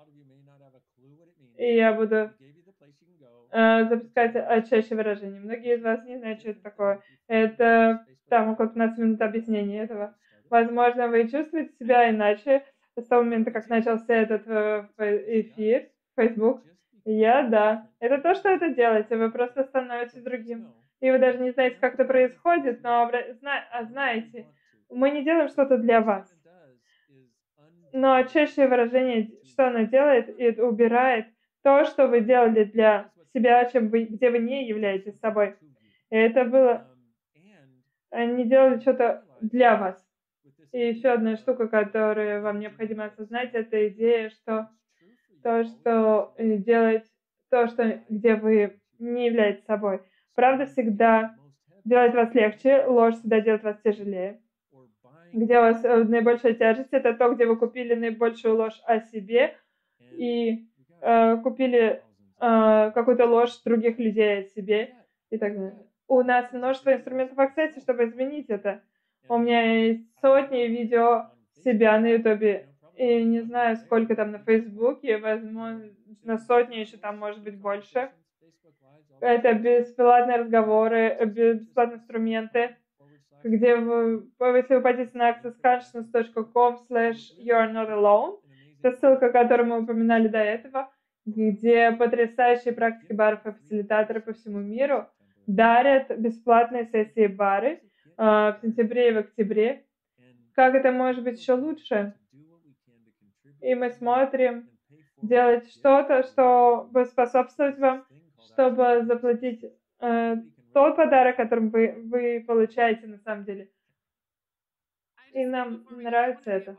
И я буду э, запускать э, чаще выражений. Многие из вас не знают, что это такое. Это там около пятнадцати минут объяснения этого. Возможно, вы чувствуете себя иначе с того момента, как начался этот э, фе- эфир, Facebook. Я, да. Это то, что это делаете. Вы просто становитесь другим. И вы даже не знаете, как это происходит, но обра- зна- а знаете, мы не делаем что-то для вас. Но чаще выражение, что оно делает, и это убирает то, что вы делали для себя, чем вы, где вы не являетесь собой. И это было, они делали что-то для вас. И еще одна штука, которую вам необходимо осознать, это идея, что то, что э, делать, то, что, где вы не являетесь собой. Правда всегда делает вас легче, ложь всегда делает вас тяжелее. Где у вас э, наибольшая тяжесть, это то, где вы купили наибольшую ложь о себе и э, купили э, какую-то ложь других людей о себе и так далее. у нас множество инструментов в Access, чтобы изменить это. У меня есть сотни видео себя на Ютубе, и не знаю, сколько там на Фейсбуке, возможно, сотни, еще там может быть больше. Это бесплатные разговоры, бесплатные инструменты, где вы, если вы пойдете на access consciousness точка com slash you're not alone, это ссылка, которую мы упоминали до этого, где потрясающие практики баров и фасилитаторы по всему миру дарят бесплатные сессии бары э, в сентябре и в октябре. Как это может быть еще лучше? И мы смотрим делать что-то, чтобы способствовать вам, чтобы заплатить э, тот подарок, который вы, вы получаете на самом деле. И нам нравится это.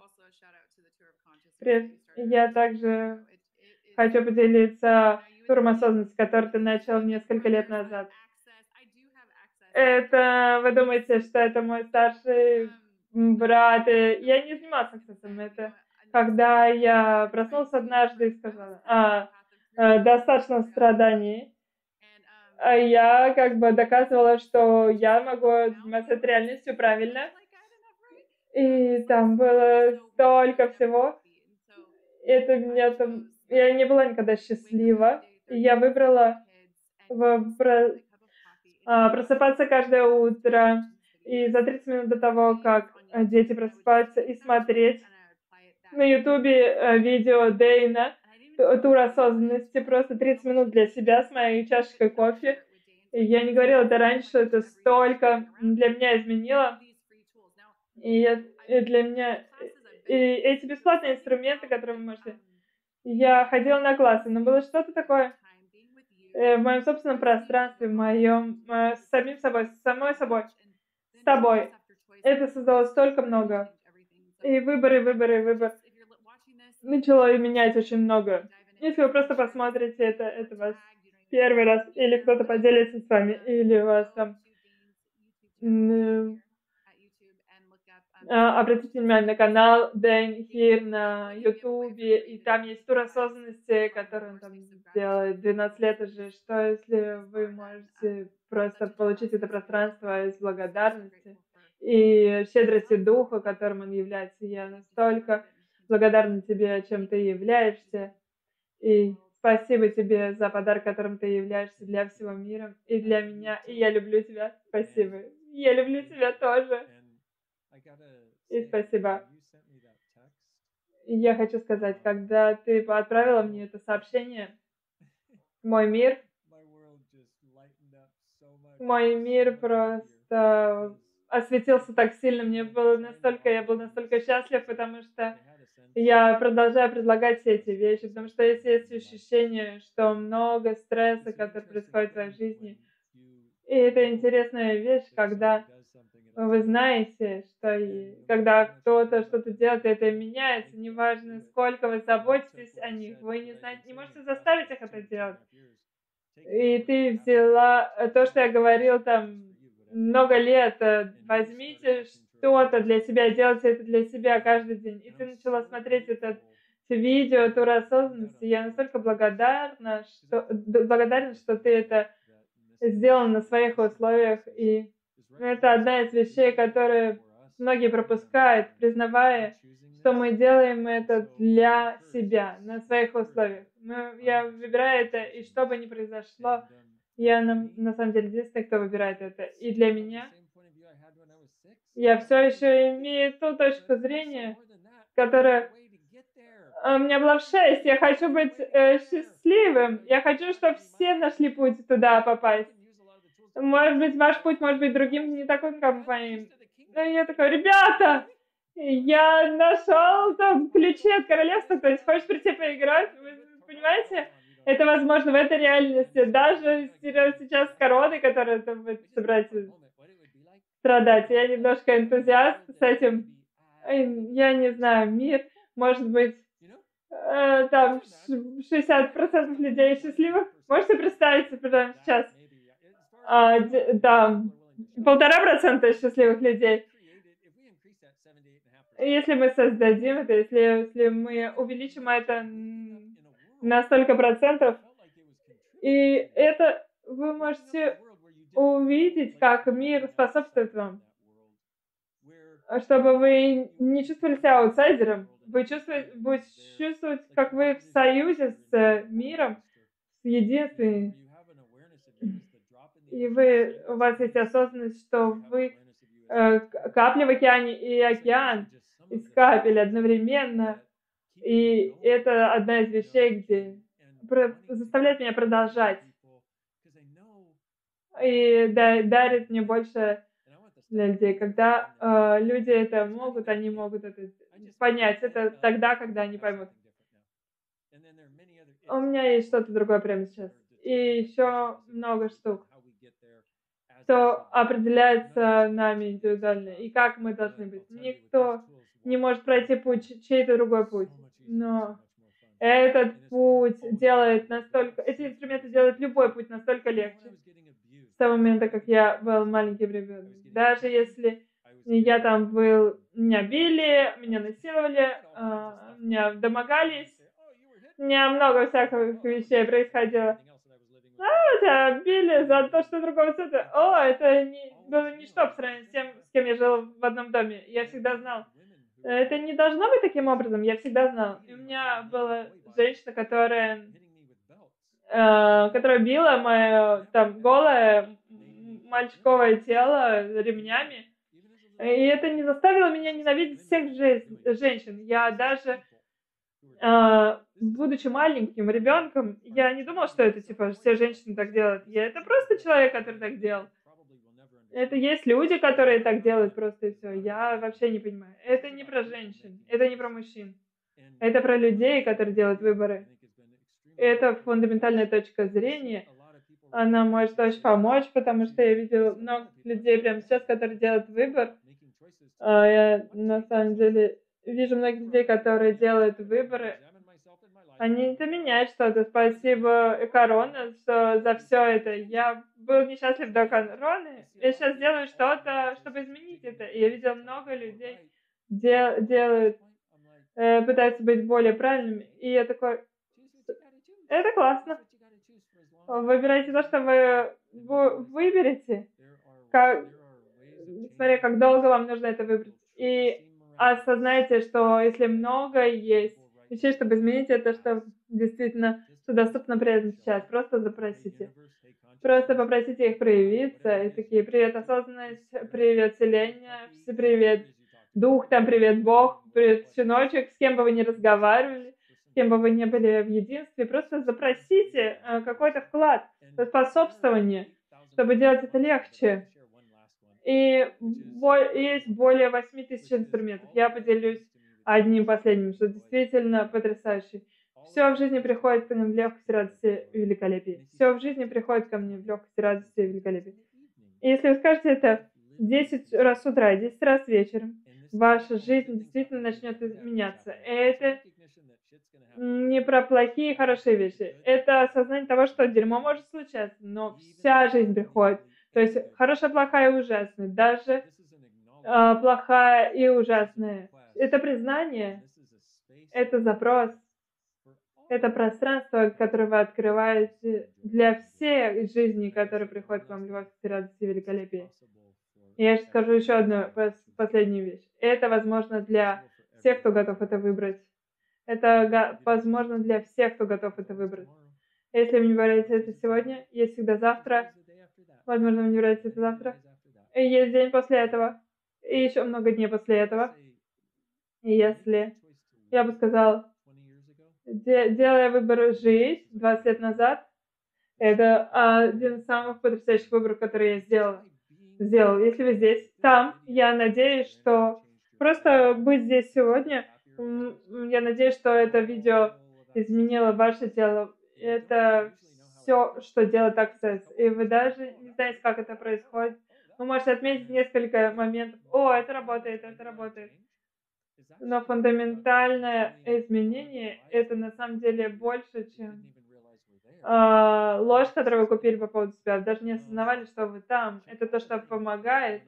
Я также хочу поделиться туром осознанности, который ты начал несколько лет назад. Это, вы думаете, что это мой старший брат? Я не занималась аксессом. Это когда я проснулась однажды и сказала, а, достаточно страданий. А я как бы доказывала, что я могу заниматься этой реальностью правильно. И там было столько всего. Это меня там... Я не была никогда счастлива. И я выбрала в, про, а, просыпаться каждое утро. И за тридцать минут до того, как дети просыпаются, и смотреть на ютубе видео Дэйна, тур осознанности, просто тридцать минут для себя с моей чашечкой кофе. И я не говорила это раньше, что это столько для меня изменило. И, и для меня... И эти бесплатные инструменты, которые вы можете... Я ходила на классы, но было что-то такое э, в моем собственном пространстве, в моем... Э, с самим собой, с самой собой, с тобой. Это создало столько много. И выборы, выборы, выбор. Начало менять очень много. Если вы просто посмотрите это, это вас первый раз, или кто-то поделится с вами, или у вас там... Обратите внимание на канал Дэн Хир на Ютубе, и там есть тур осознанности, который он там делает двенадцать лет уже. Что если вы можете просто получить это пространство из благодарности и щедрости духа, которым он является? Я настолько благодарна тебе, чем ты являешься, и спасибо тебе за подарок, которым ты являешься для всего мира и для меня. И я люблю тебя. Спасибо. Я люблю тебя тоже. И спасибо. И я хочу сказать, когда ты отправила мне это сообщение, мой мир, мой мир просто осветился так сильно, мне было настолько, я был настолько счастлив, потому что я продолжаю предлагать все эти вещи, потому что если есть ощущение, что много стресса, который происходит в твоей жизни, и это интересная вещь, когда вы знаете, что когда кто-то что-то делает, это меняется, неважно, сколько вы заботитесь о них, вы не знаете, не можете заставить их это делать. И ты взяла то, что я говорил там много лет, возьмите что-то для себя, делайте это для себя каждый день. И ты начала смотреть это видео тур осознанности. Я настолько благодарна, что, благодарна, что ты это сделал на своих условиях. И это одна из вещей, которые многие пропускают, признавая, что мы делаем это для себя, на своих условиях. Мы, я выбираю это, и что бы ни произошло, я на, на самом деле единственный, кто выбирает это. И для меня я все еще имею ту точку зрения, которая у меня была в шесть. Я хочу быть э, счастливым. Я хочу, чтобы все нашли путь туда попасть. Может быть, ваш путь может быть другим, не такой, как моим. Но я такой, ребята, я нашел там ключи от королевства, то есть хочешь прийти поиграть? Вы понимаете? Это возможно в этой реальности. Даже сейчас с короной, которая там вы собираетесь страдать. Я немножко энтузиаст с этим. Я не знаю, мир, может быть, э, там шестьдесят процентов людей счастливых. Можете представить прямо сейчас? А, да, полтора процента счастливых людей. Если мы создадим это, если, если мы увеличим это на столько процентов, и это вы можете увидеть, как мир способствует вам, чтобы вы не чувствовали себя аутсайдером, вы чувствуете, будете чувствовать, как вы в союзе с миром, с единством, и вы, у вас есть осознанность, что вы э, капли в океане и океан из капель одновременно, и это одна из вещей, где про- заставляет меня продолжать и да- дарит мне больше для людей. Когда э, люди это могут, они могут это понять. Это тогда, когда они поймут. У меня есть что-то другое прямо сейчас. И еще много штук, что определяется нами индивидуально, и как мы должны быть. Никто не может пройти путь, чей-то другой путь. Но этот путь делает настолько... Эти инструменты делают любой путь настолько легче. С того момента, как я был маленьким ребенком. Даже если я там был... Меня били, меня насиловали, а, меня домогались. У меня много всяких вещей происходило. А, тебя били за то, что другого цвета. О, это не, было ничто по сравнению с тем, с кем я жил в одном доме. Я всегда знал. Это не должно быть таким образом, я всегда знал. И у меня была женщина, которая, э, которая била мое там голое м, мальчиковое тело ремнями. И это не заставило меня ненавидеть всех жест- женщин. Я даже, э, будучи маленьким ребенком, я не думал, что это типа все женщины так делают. Я это просто человек, который так делал. Это есть люди, которые так делают просто и все. Я вообще не понимаю. Это не про женщин, это не про мужчин. Это про людей, которые делают выборы. Это фундаментальная точка зрения. Она может очень помочь, потому что я видел много людей прямо сейчас, которые делают выбор. А я на самом деле вижу многих людей, которые делают выборы. Они это меняют что-то. Спасибо Корона, что за все это. Я был несчастлив до Короны. Я сейчас делаю что-то, чтобы изменить это. И я видел много людей дел- делают, э, пытаются быть более правильными. И я такой, это классно. Выбирайте то, что вы, вы выберете, как, смотря как долго вам нужно это выбрать. И осознайте, что если много есть вещей, чтобы изменить это, что действительно, что доступно прямо сейчас, просто запросите. Просто попросите их проявиться, и такие, привет, осознанность, привет, вселенная, все привет, дух, там, привет, Бог, привет, щеночек, с кем бы вы ни разговаривали, с кем бы вы ни были в единстве, просто запросите э, какой-то вклад, способствование, чтобы делать это легче. И бо- есть более восьми тысяч инструментов. Я поделюсь одним последним, что действительно потрясающий. Все в жизни приходит ко мне в легкости, радости и великолепии. Все в жизни приходит ко мне в легкости, радости и великолепии. И если вы скажете это десять раз с утра, десять раз вечером, ваша жизнь действительно начнет меняться. И это не про плохие и хорошие вещи. Это осознание того, что дерьмо может случаться, но вся жизнь приходит. То есть хорошая, плохая и ужасная. Даже а, плохая и ужасная. Это признание, это запрос, это пространство, которое вы открываете для всех жизней, которые приходят к вам в легкости, радости и великолепии. И я сейчас скажу еще одну пос- последнюю вещь. Это возможно для всех, кто готов это выбрать. Это го- возможно для всех, кто готов это выбрать. Если вы не выбираете это сегодня, есть всегда завтра. Возможно, вы не выбираете это завтра. И есть день после этого. И еще много дней после этого. И если, я бы сказал, де- делая выбор жить двадцать лет назад, это один из самых потрясающих выборов, которые я сделала. Сделал. Если вы здесь, там, я надеюсь, что просто быть здесь сегодня, м, я надеюсь, что это видео изменило ваше тело. Это все, что делает Access. И вы даже не знаете, как это происходит. Вы можете отметить несколько моментов. О, это работает, это работает. Но фундаментальное изменение — это на самом деле больше, чем а, ложь, которую вы купили по поводу себя. Даже не осознавали, что вы там. Это то, что помогает.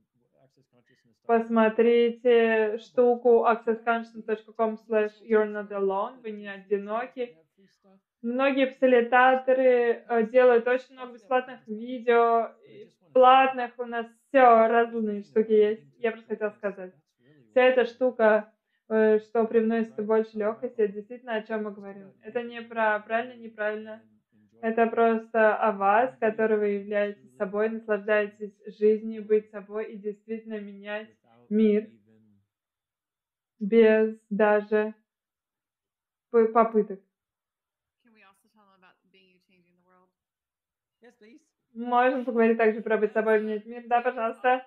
Посмотрите штуку access consciousness точка com slash you're not alone. Вы не одиноки. Многие фасилитаторы э, делают очень много бесплатных видео, и платных, у нас все разные штуки есть. Я просто хотела сказать. Вся эта штука, э, что привносит больше легкости, это действительно о чем мы говорим. Это не про правильно, неправильно. Это просто о вас, который вы являетесь собой, наслаждаетесь жизнью, быть собой и действительно менять мир без даже п- попыток. Можем поговорить также про быть собой и менять мир. Да, пожалуйста.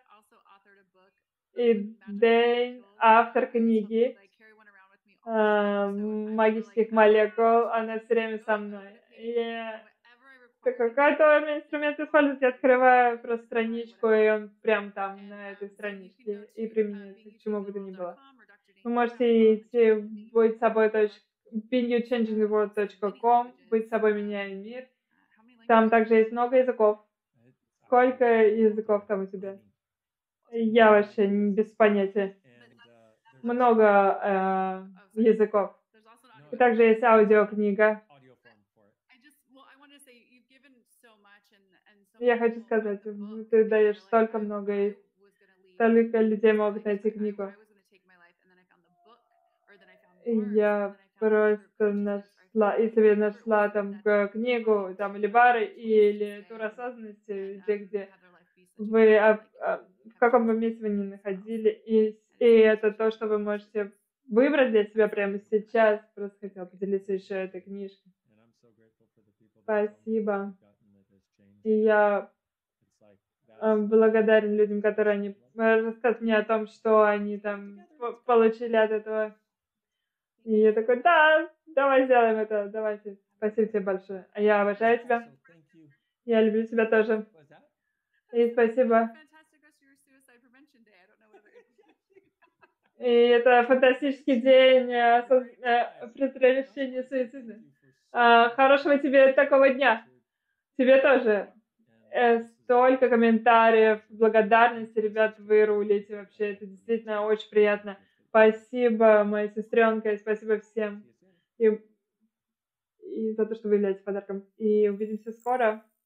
И Дэйн, автор книги э, магических молекул, она все время со мной. И какой-то у меня инструмент использовать, я открываю просто страничку, и он прям там на этой страничке и применяется к чему бы то ни было. Вы можете идти в быть собой being you changing the world точка ком, быть собой меняя мир. Там также есть много языков. Сколько языков там у тебя? Я вообще не без понятия. Много э, языков. И также есть аудиокнига. Я хочу сказать, ты даешь столько много, и столько людей могут найти книгу. И я просто нашла, если бы я нашла там г- книгу, там, или бары, или тур осознанности, где, где вы, а, а, в каком бы месте вы ни находили, и, и это то, что вы можете выбрать для себя прямо сейчас. Просто хотела поделиться еще этой книжкой. Спасибо. И я э, благодарен людям, которые они э, рассказывают мне о том, что они там п- получили от этого. И я такой, да, давай сделаем это, давайте. Спасибо тебе большое. А я обожаю тебя. Я люблю тебя тоже. И спасибо. И это фантастический день э, со- э, предотвращения суицида. А, хорошего тебе такого дня. Тебе тоже. Э, столько комментариев, благодарности, ребят, вы рулите вообще. Это действительно очень приятно. Спасибо, моя сестренка, и спасибо всем. И, и за то, что вы являетесь подарком. И увидимся скоро.